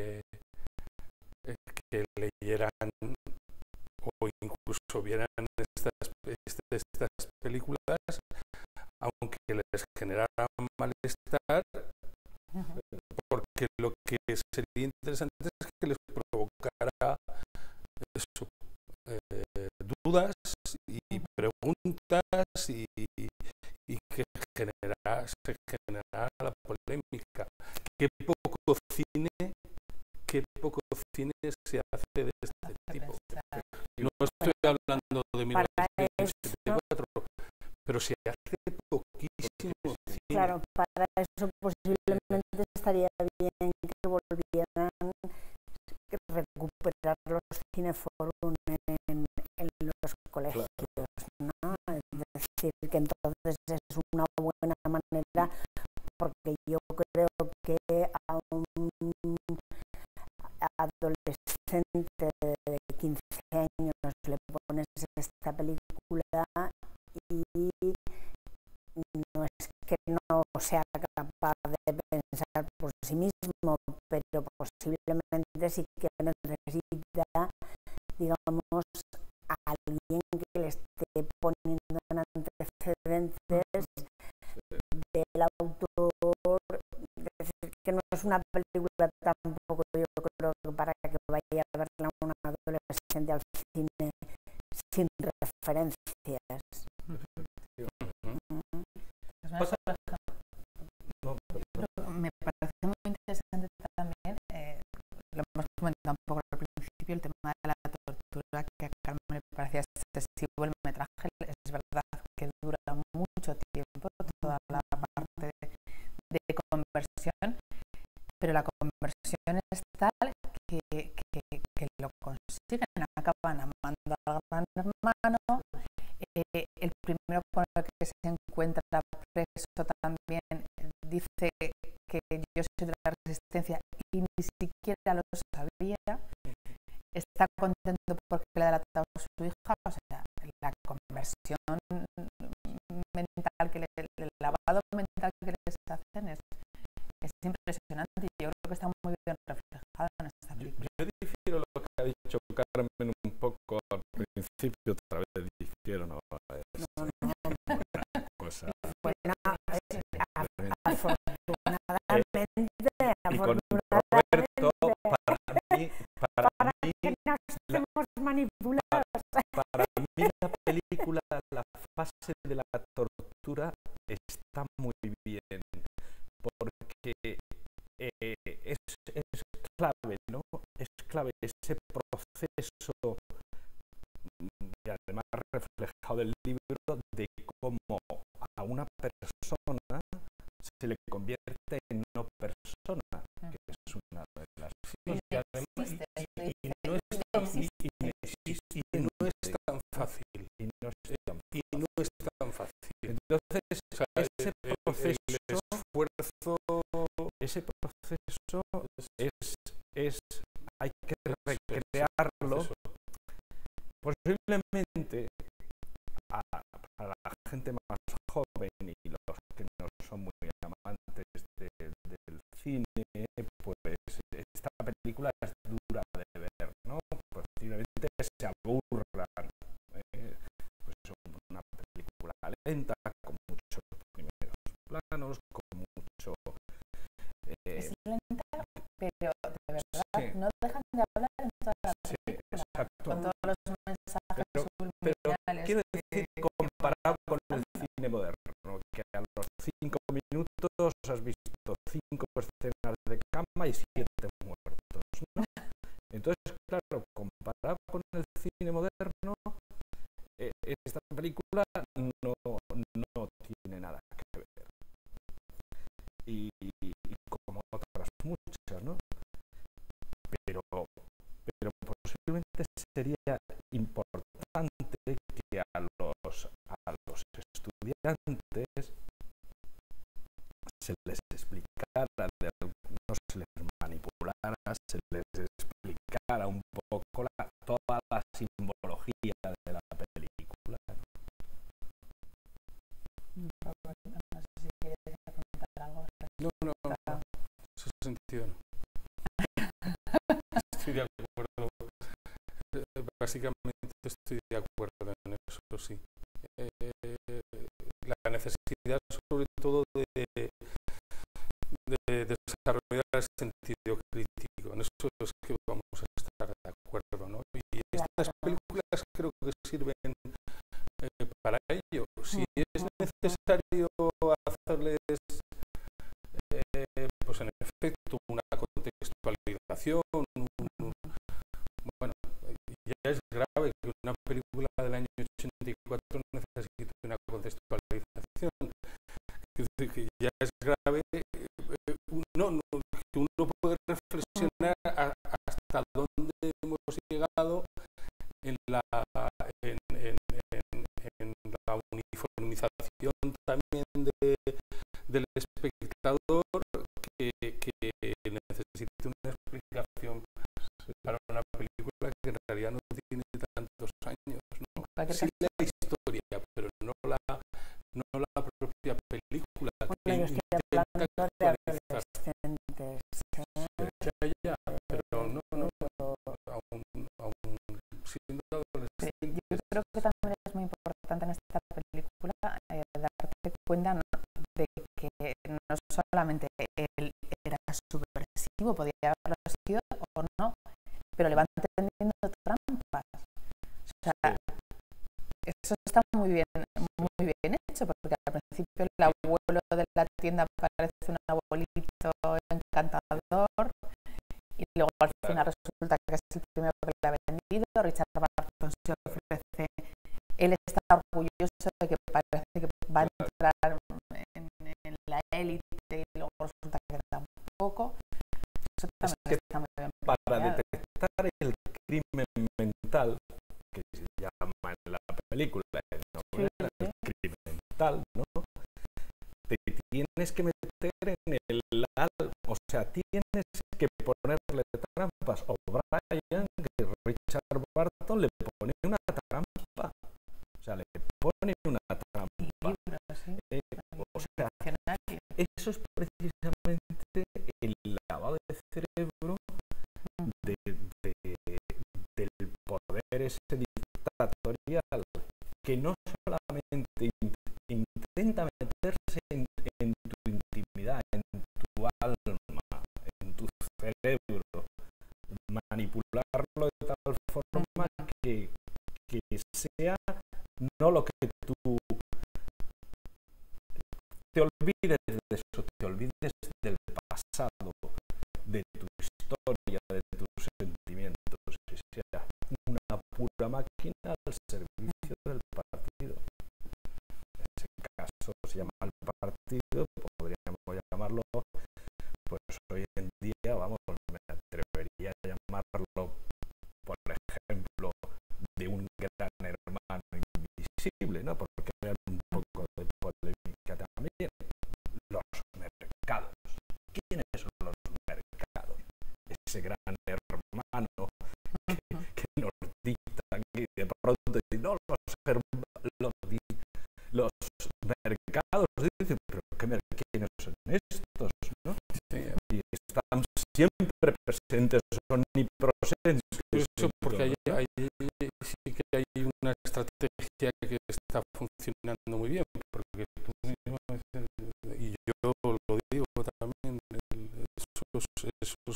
que leyeran o incluso vieran estas películas, aunque les generara malestar, porque lo que sería interesante es que les provocara eso, dudas y preguntas, y que se generara la polémica. Qué poco cine se hace de este tipo. No estoy hablando de 1974, pero se hace poquísimo cine. Claro, para eso posiblemente estaría bien que volvieran a recuperar los cineforum en los colegios, ¿no? Es decir, que entonces es una buena manera, porque yo creo que a un adolescente de 15 años le pones esta película y no es que no sea capaz de pensar por sí mismo, pero posiblemente sí que necesita, digamos, a alguien que le esté poniendo en antecedentes del autor. Es decir, que no es una película tampoco, yo creo que para que vaya a verla una adolescente al cine sin referencias. Me parece muy interesante también, lo hemos comentado un poco al principio, el tema de la tortura, que a Carmen le parecía excesivo el metraje. Es verdad que dura mucho tiempo toda la parte de conversión, pero la conversión es tal que lo consiguen, acaban amando al gran hermano. El primero con el que se encuentra preso también dice que yo soy de la resistencia y ni siquiera lo sabía. Está contento porque le ha delatado a su hija. O sea, la conversión mental, el lavado mental que les hacen es impresionante, y yo creo que está muy bien reflejado en esta película. Yo difiero lo que ha dicho Carmen un poco al principio, otra vez difiero, ¿no? Es una cosa. Bueno, y con Roberto, para mí que nos estemos manipulados. Para mí la película, la fase de la tortura está muy bien, porque es clave, ¿no? Es clave ese proceso, y además reflejado del libro, de cómo a una persona se le convierte en no persona, que es una de las... Y no es tan fácil. Y no es tan fácil. Entonces, o sea, ese proceso, el esfuerzo, ese proceso hay que recrearlo. Posiblemente a la gente más joven y los que no son muy amantes del cine, pues esta película es dura de ver, ¿no? Posiblemente se aburran. Pues es una película lenta, con muchos primeros planos, con mucho... es lenta, pero de verdad sí, no dejan de hablar en toda la película, exacto, con todos los mensajes pero quiero decir, comparado con el cine moderno, que a los 5 minutos has visto 5 escenas de cama y 7 muertos, ¿no? Entonces, claro, comparado con el cine moderno, esta película no tiene nada que ver. Y como otras muchas, ¿no? Pero posiblemente sería importante que a los estudiantes se les explicara, no se les manipulara, se les explicara un poco toda la simbología de la película. No sé si quieres comentar algo. No, en ese sentido no. Estoy de acuerdo. Básicamente estoy de acuerdo en eso, sí. La necesidad, sobre todo, de desarrollar el sentido crítico. En eso es que vamos a estar de acuerdo, ¿no? Y estas películas creo que sirven para ello. Si es necesario hacerles, pues en efecto, una contextualización, bueno, ya es grave que una película del año 84 necesite una contextualización. Que ya es grave, que uno puede reflexionar hasta dónde hemos llegado en la uniformización también del espectador, que necesita una explicación para una película que en realidad no tiene tantos años, ¿no? Sí, la historia, pero no la propia película, que intenta adolescentes. Ya, pero no, aún siendo adolescente. Yo creo que también es muy importante en esta película darte cuenta, ¿no?, de que no solamente él era subversivo, podía haberlo sido o no, pero le van tendiendo trampas. O sea, eso está muy bien hecho, porque al principio el abuelo de la tienda parece un abuelito encantador y luego al final resulta que es el primero que le ha vendido. Richard Barton se ofrece, él está orgulloso de que parece que va a entrar en la élite y luego resulta que tampoco. Eso también está muy bien para planteado. detectar el crimen mental, que se llama en la película, ¿no? El crimen mental, ¿no? Te tienes que meter en el o sea, tienes que ponerle trampas. O Brian, que Richard Barton le pone una trampa. O sea, le pone una trampa. O sea, eso es precisamente el lavado de cerebro del poder ese dictatorial, que no solamente intenta meterse en tu intimidad, en tu alma, en tu cerebro, manipularlo de tal forma que sea no lo que tú te olvides de eso, te olvides del pasado, de tu historia, de tus sentimientos, y sea una pura máquina al servicio del partido. En ese caso se llama el partido, podríamos llamarlo, pues hoy en día, vamos, me atrevería a llamarlo, por ejemplo, de un gran hermano invisible, ¿no? Porque crean un poco de polémica también. Los mercados. ¿Quiénes son los mercados? Ese gran hermano que nos dictan y de pronto dicen, no, los mercados, dicen, pero ¿quiénes son estos? ¿No? Sí. Y están siempre presentes, omnipresentes. Eso porque hay, sí que hay una estrategia que está funcionando muy bien, porque tú mismo, y yo lo digo también, esas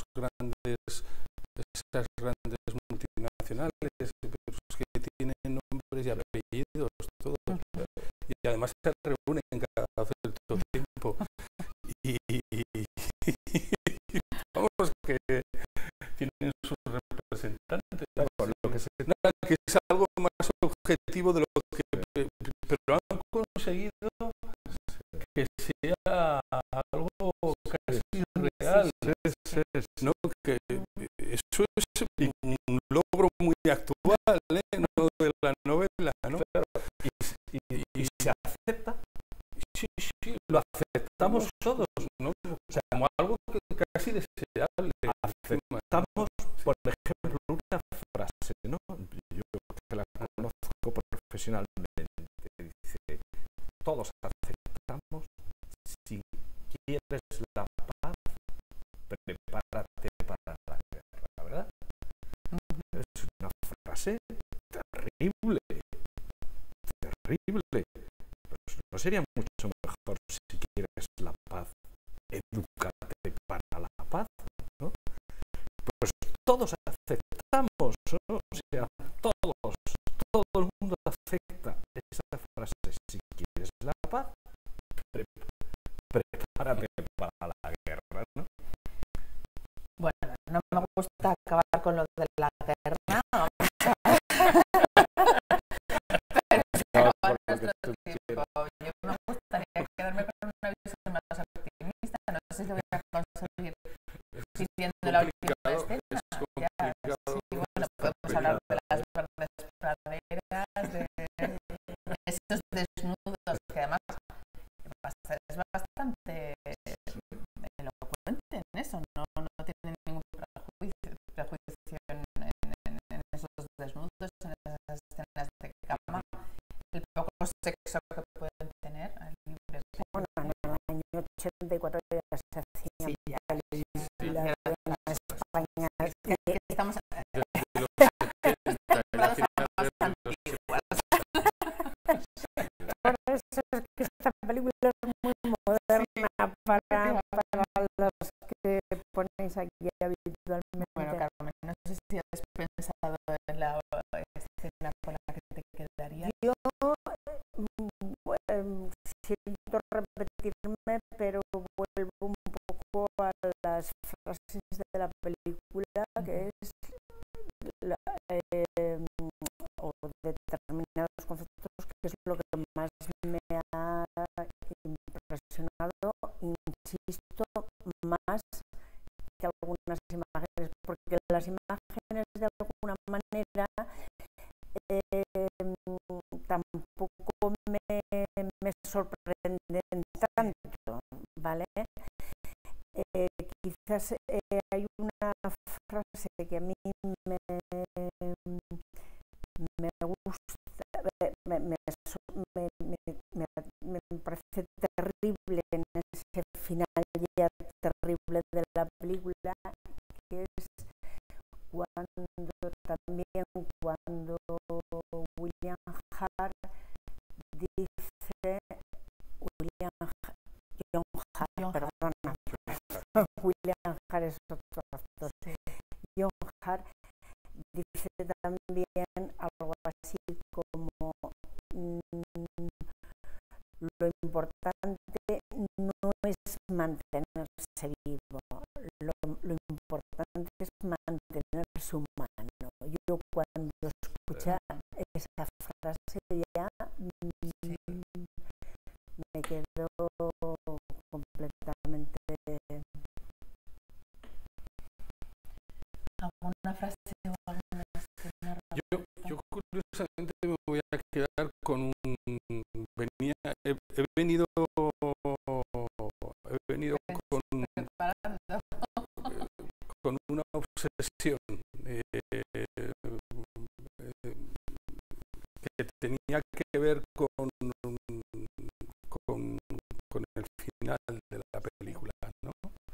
grandes multinacionales, pero es que tienen nombres y apellidos todos, y además se reúnen cada cierto tiempo y vamos, que tienen sus representantes, que es algo más objetivo de lo que, pero han conseguido que sea algo casi real, ¿no? Que eso es un logro muy actual, ¿no? De la novela, ¿no? Y se acepta. Sí, lo aceptamos todos, ¿no? O sea, como algo que casi deseable. Aceptamos, por ejemplo, una frase, ¿no? Yo que la conozco profesionalmente, dice, todos aceptamos, si quieres la paz, prepárate para la guerra, ¿verdad? Es una frase terrible. Pues no sería mucho mejor, si quieres la paz, edúcate para la paz, ¿no? Pues todos aceptamos, ¿no? O sea, todo el mundo acepta esa frase. Si quieres la paz, prepárate para la guerra, ¿no? Bueno, no me gusta acabar con lo de la guerra. Pero nuestro tiempo. Yo me gustaría quedarme con una visión más optimista. No sé si lo voy a conseguir viendo la última escena. Ya, sí, bueno, podemos hablar de las verdes praderas, de esos desnudos, que además es bastante elocuente en eso, no tiene ningún prejuicio en esos desnudos, en esas escenas de cama, el poco sexo que pueden tener. Bueno, en el año 84 ya se hacía películas en España. Estamos Por eso es que esta película es muy moderna para los que filmáis aquí habitualmente. Bueno, Carmen, no sé si has pensado en la escena con la que te quedarías. Yo siento repetirme, pero vuelvo un poco a las frases de la película, que es o determinados conceptos, que es lo que más me ha impresionado, insisto, más que algunas imágenes, porque las imágenes de alguna manera tampoco me sorprenden tanto, ¿vale? Quizás hay una frase que a mí me gusta, me parece terrible en ese final ya terrible de la película, que es cuando William Hart dice William Hart es otro actor. John Hart dice también algo así como lo importante no es mantenerse vivo, lo importante es mantenerse humano. Yo cuando escuché esa frase ya me quedo completamente. ¿Alguna frase o alguna escena? Yo curiosamente me voy a quedar con un... He venido con una obsesión que tenía que ver con el final de la película, ¿no?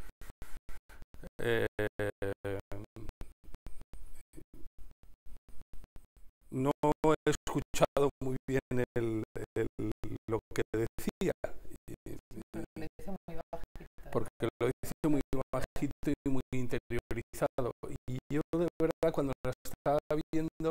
No he escuchado muy bien lo que decía, porque lo dice muy bajito y muy interiorizado, y yo de verdad cuando la estaba viendo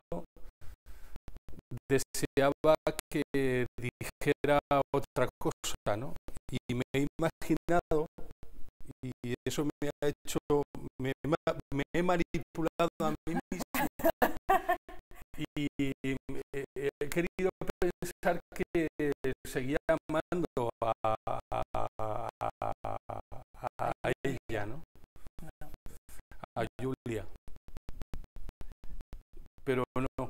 deseaba que dijera otra cosa, ¿no? Y me he imaginado, y eso me ha hecho, me he manipulado a mí mismo, y he querido pensar que seguía amando a ella, ¿no? A Julia, pero no.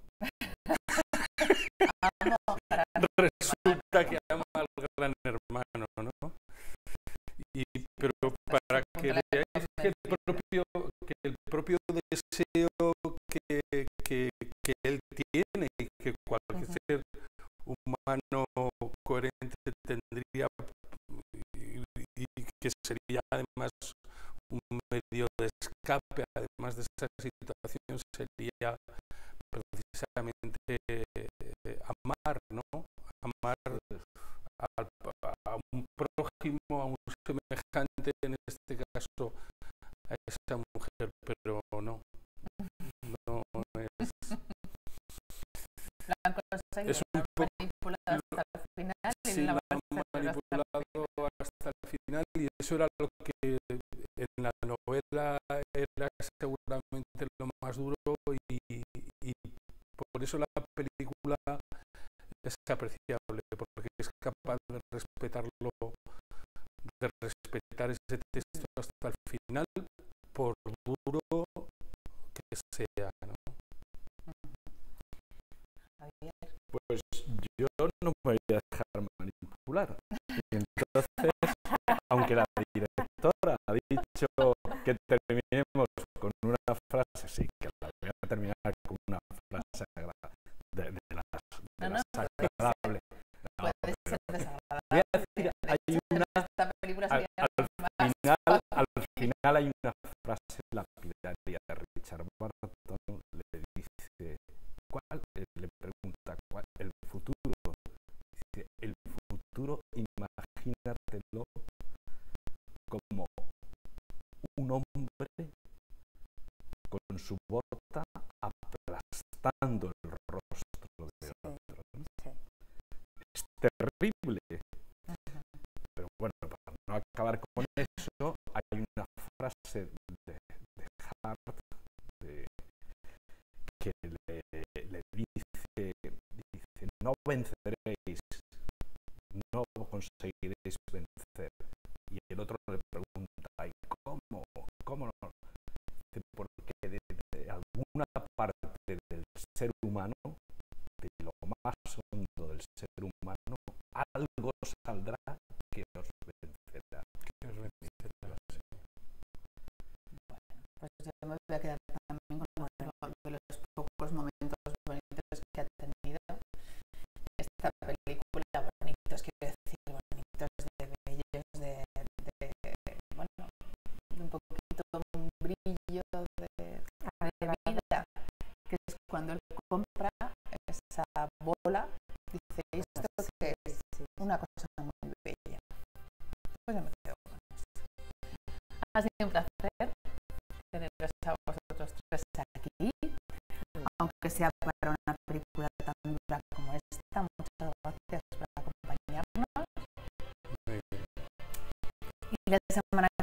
Resulta que ama al gran hermano, ¿no? Pero para que veáis que el propio deseo que él tiene y que cualquier ser humano coherente tendría, y que sería además un medio de escape, además de esa situación, sería precisamente amar, ¿no? Amar a un prójimo, a un semejante, en este caso a esa mujer, pero no es un poco manipulado hasta el final, sí, manipulado hasta el final, y eso era lo que en la novela era seguramente lo más duro, y por eso la película es apreciable, porque es capaz de respetarlo, de respetar ese texto hasta el final, por duro que sea, ¿no? Pues yo no me voy a dejar manipular. Y entonces, aunque la directora ha dicho que terminemos con una frase, sí, que la voy a terminar con una frase de las agradables. No, voy a decir, hay una, al final hay una frase lapidaria de Richard Burton, le dice, ¿cuál? Le pregunta, ¿cuál? El futuro. Dice, el futuro, imagínatelo como un hombre eso hay una frase de Hart que le dice, no venceréis, no conseguiréis vencer. Y el otro le pregunta, ¿y cómo no? Dice, porque de alguna parte del ser humano, de lo más hondo del ser humano, algo saldrá que os vencerá. Pues yo me voy a quedar también con uno de los pocos momentos bonitos que ha tenido esta película, bonitos, quiero decir, bonitos, de bellos, de bueno, de un poquito un brillo de vida, que es cuando él compra esa bola, dice, esto que es una cosa muy bella. Pues yo me quedo con eso. Ha sido un placer teneros a vosotros tres aquí, aunque sea para una película tan dura como esta. Muchas gracias por acompañarnos. Y la semana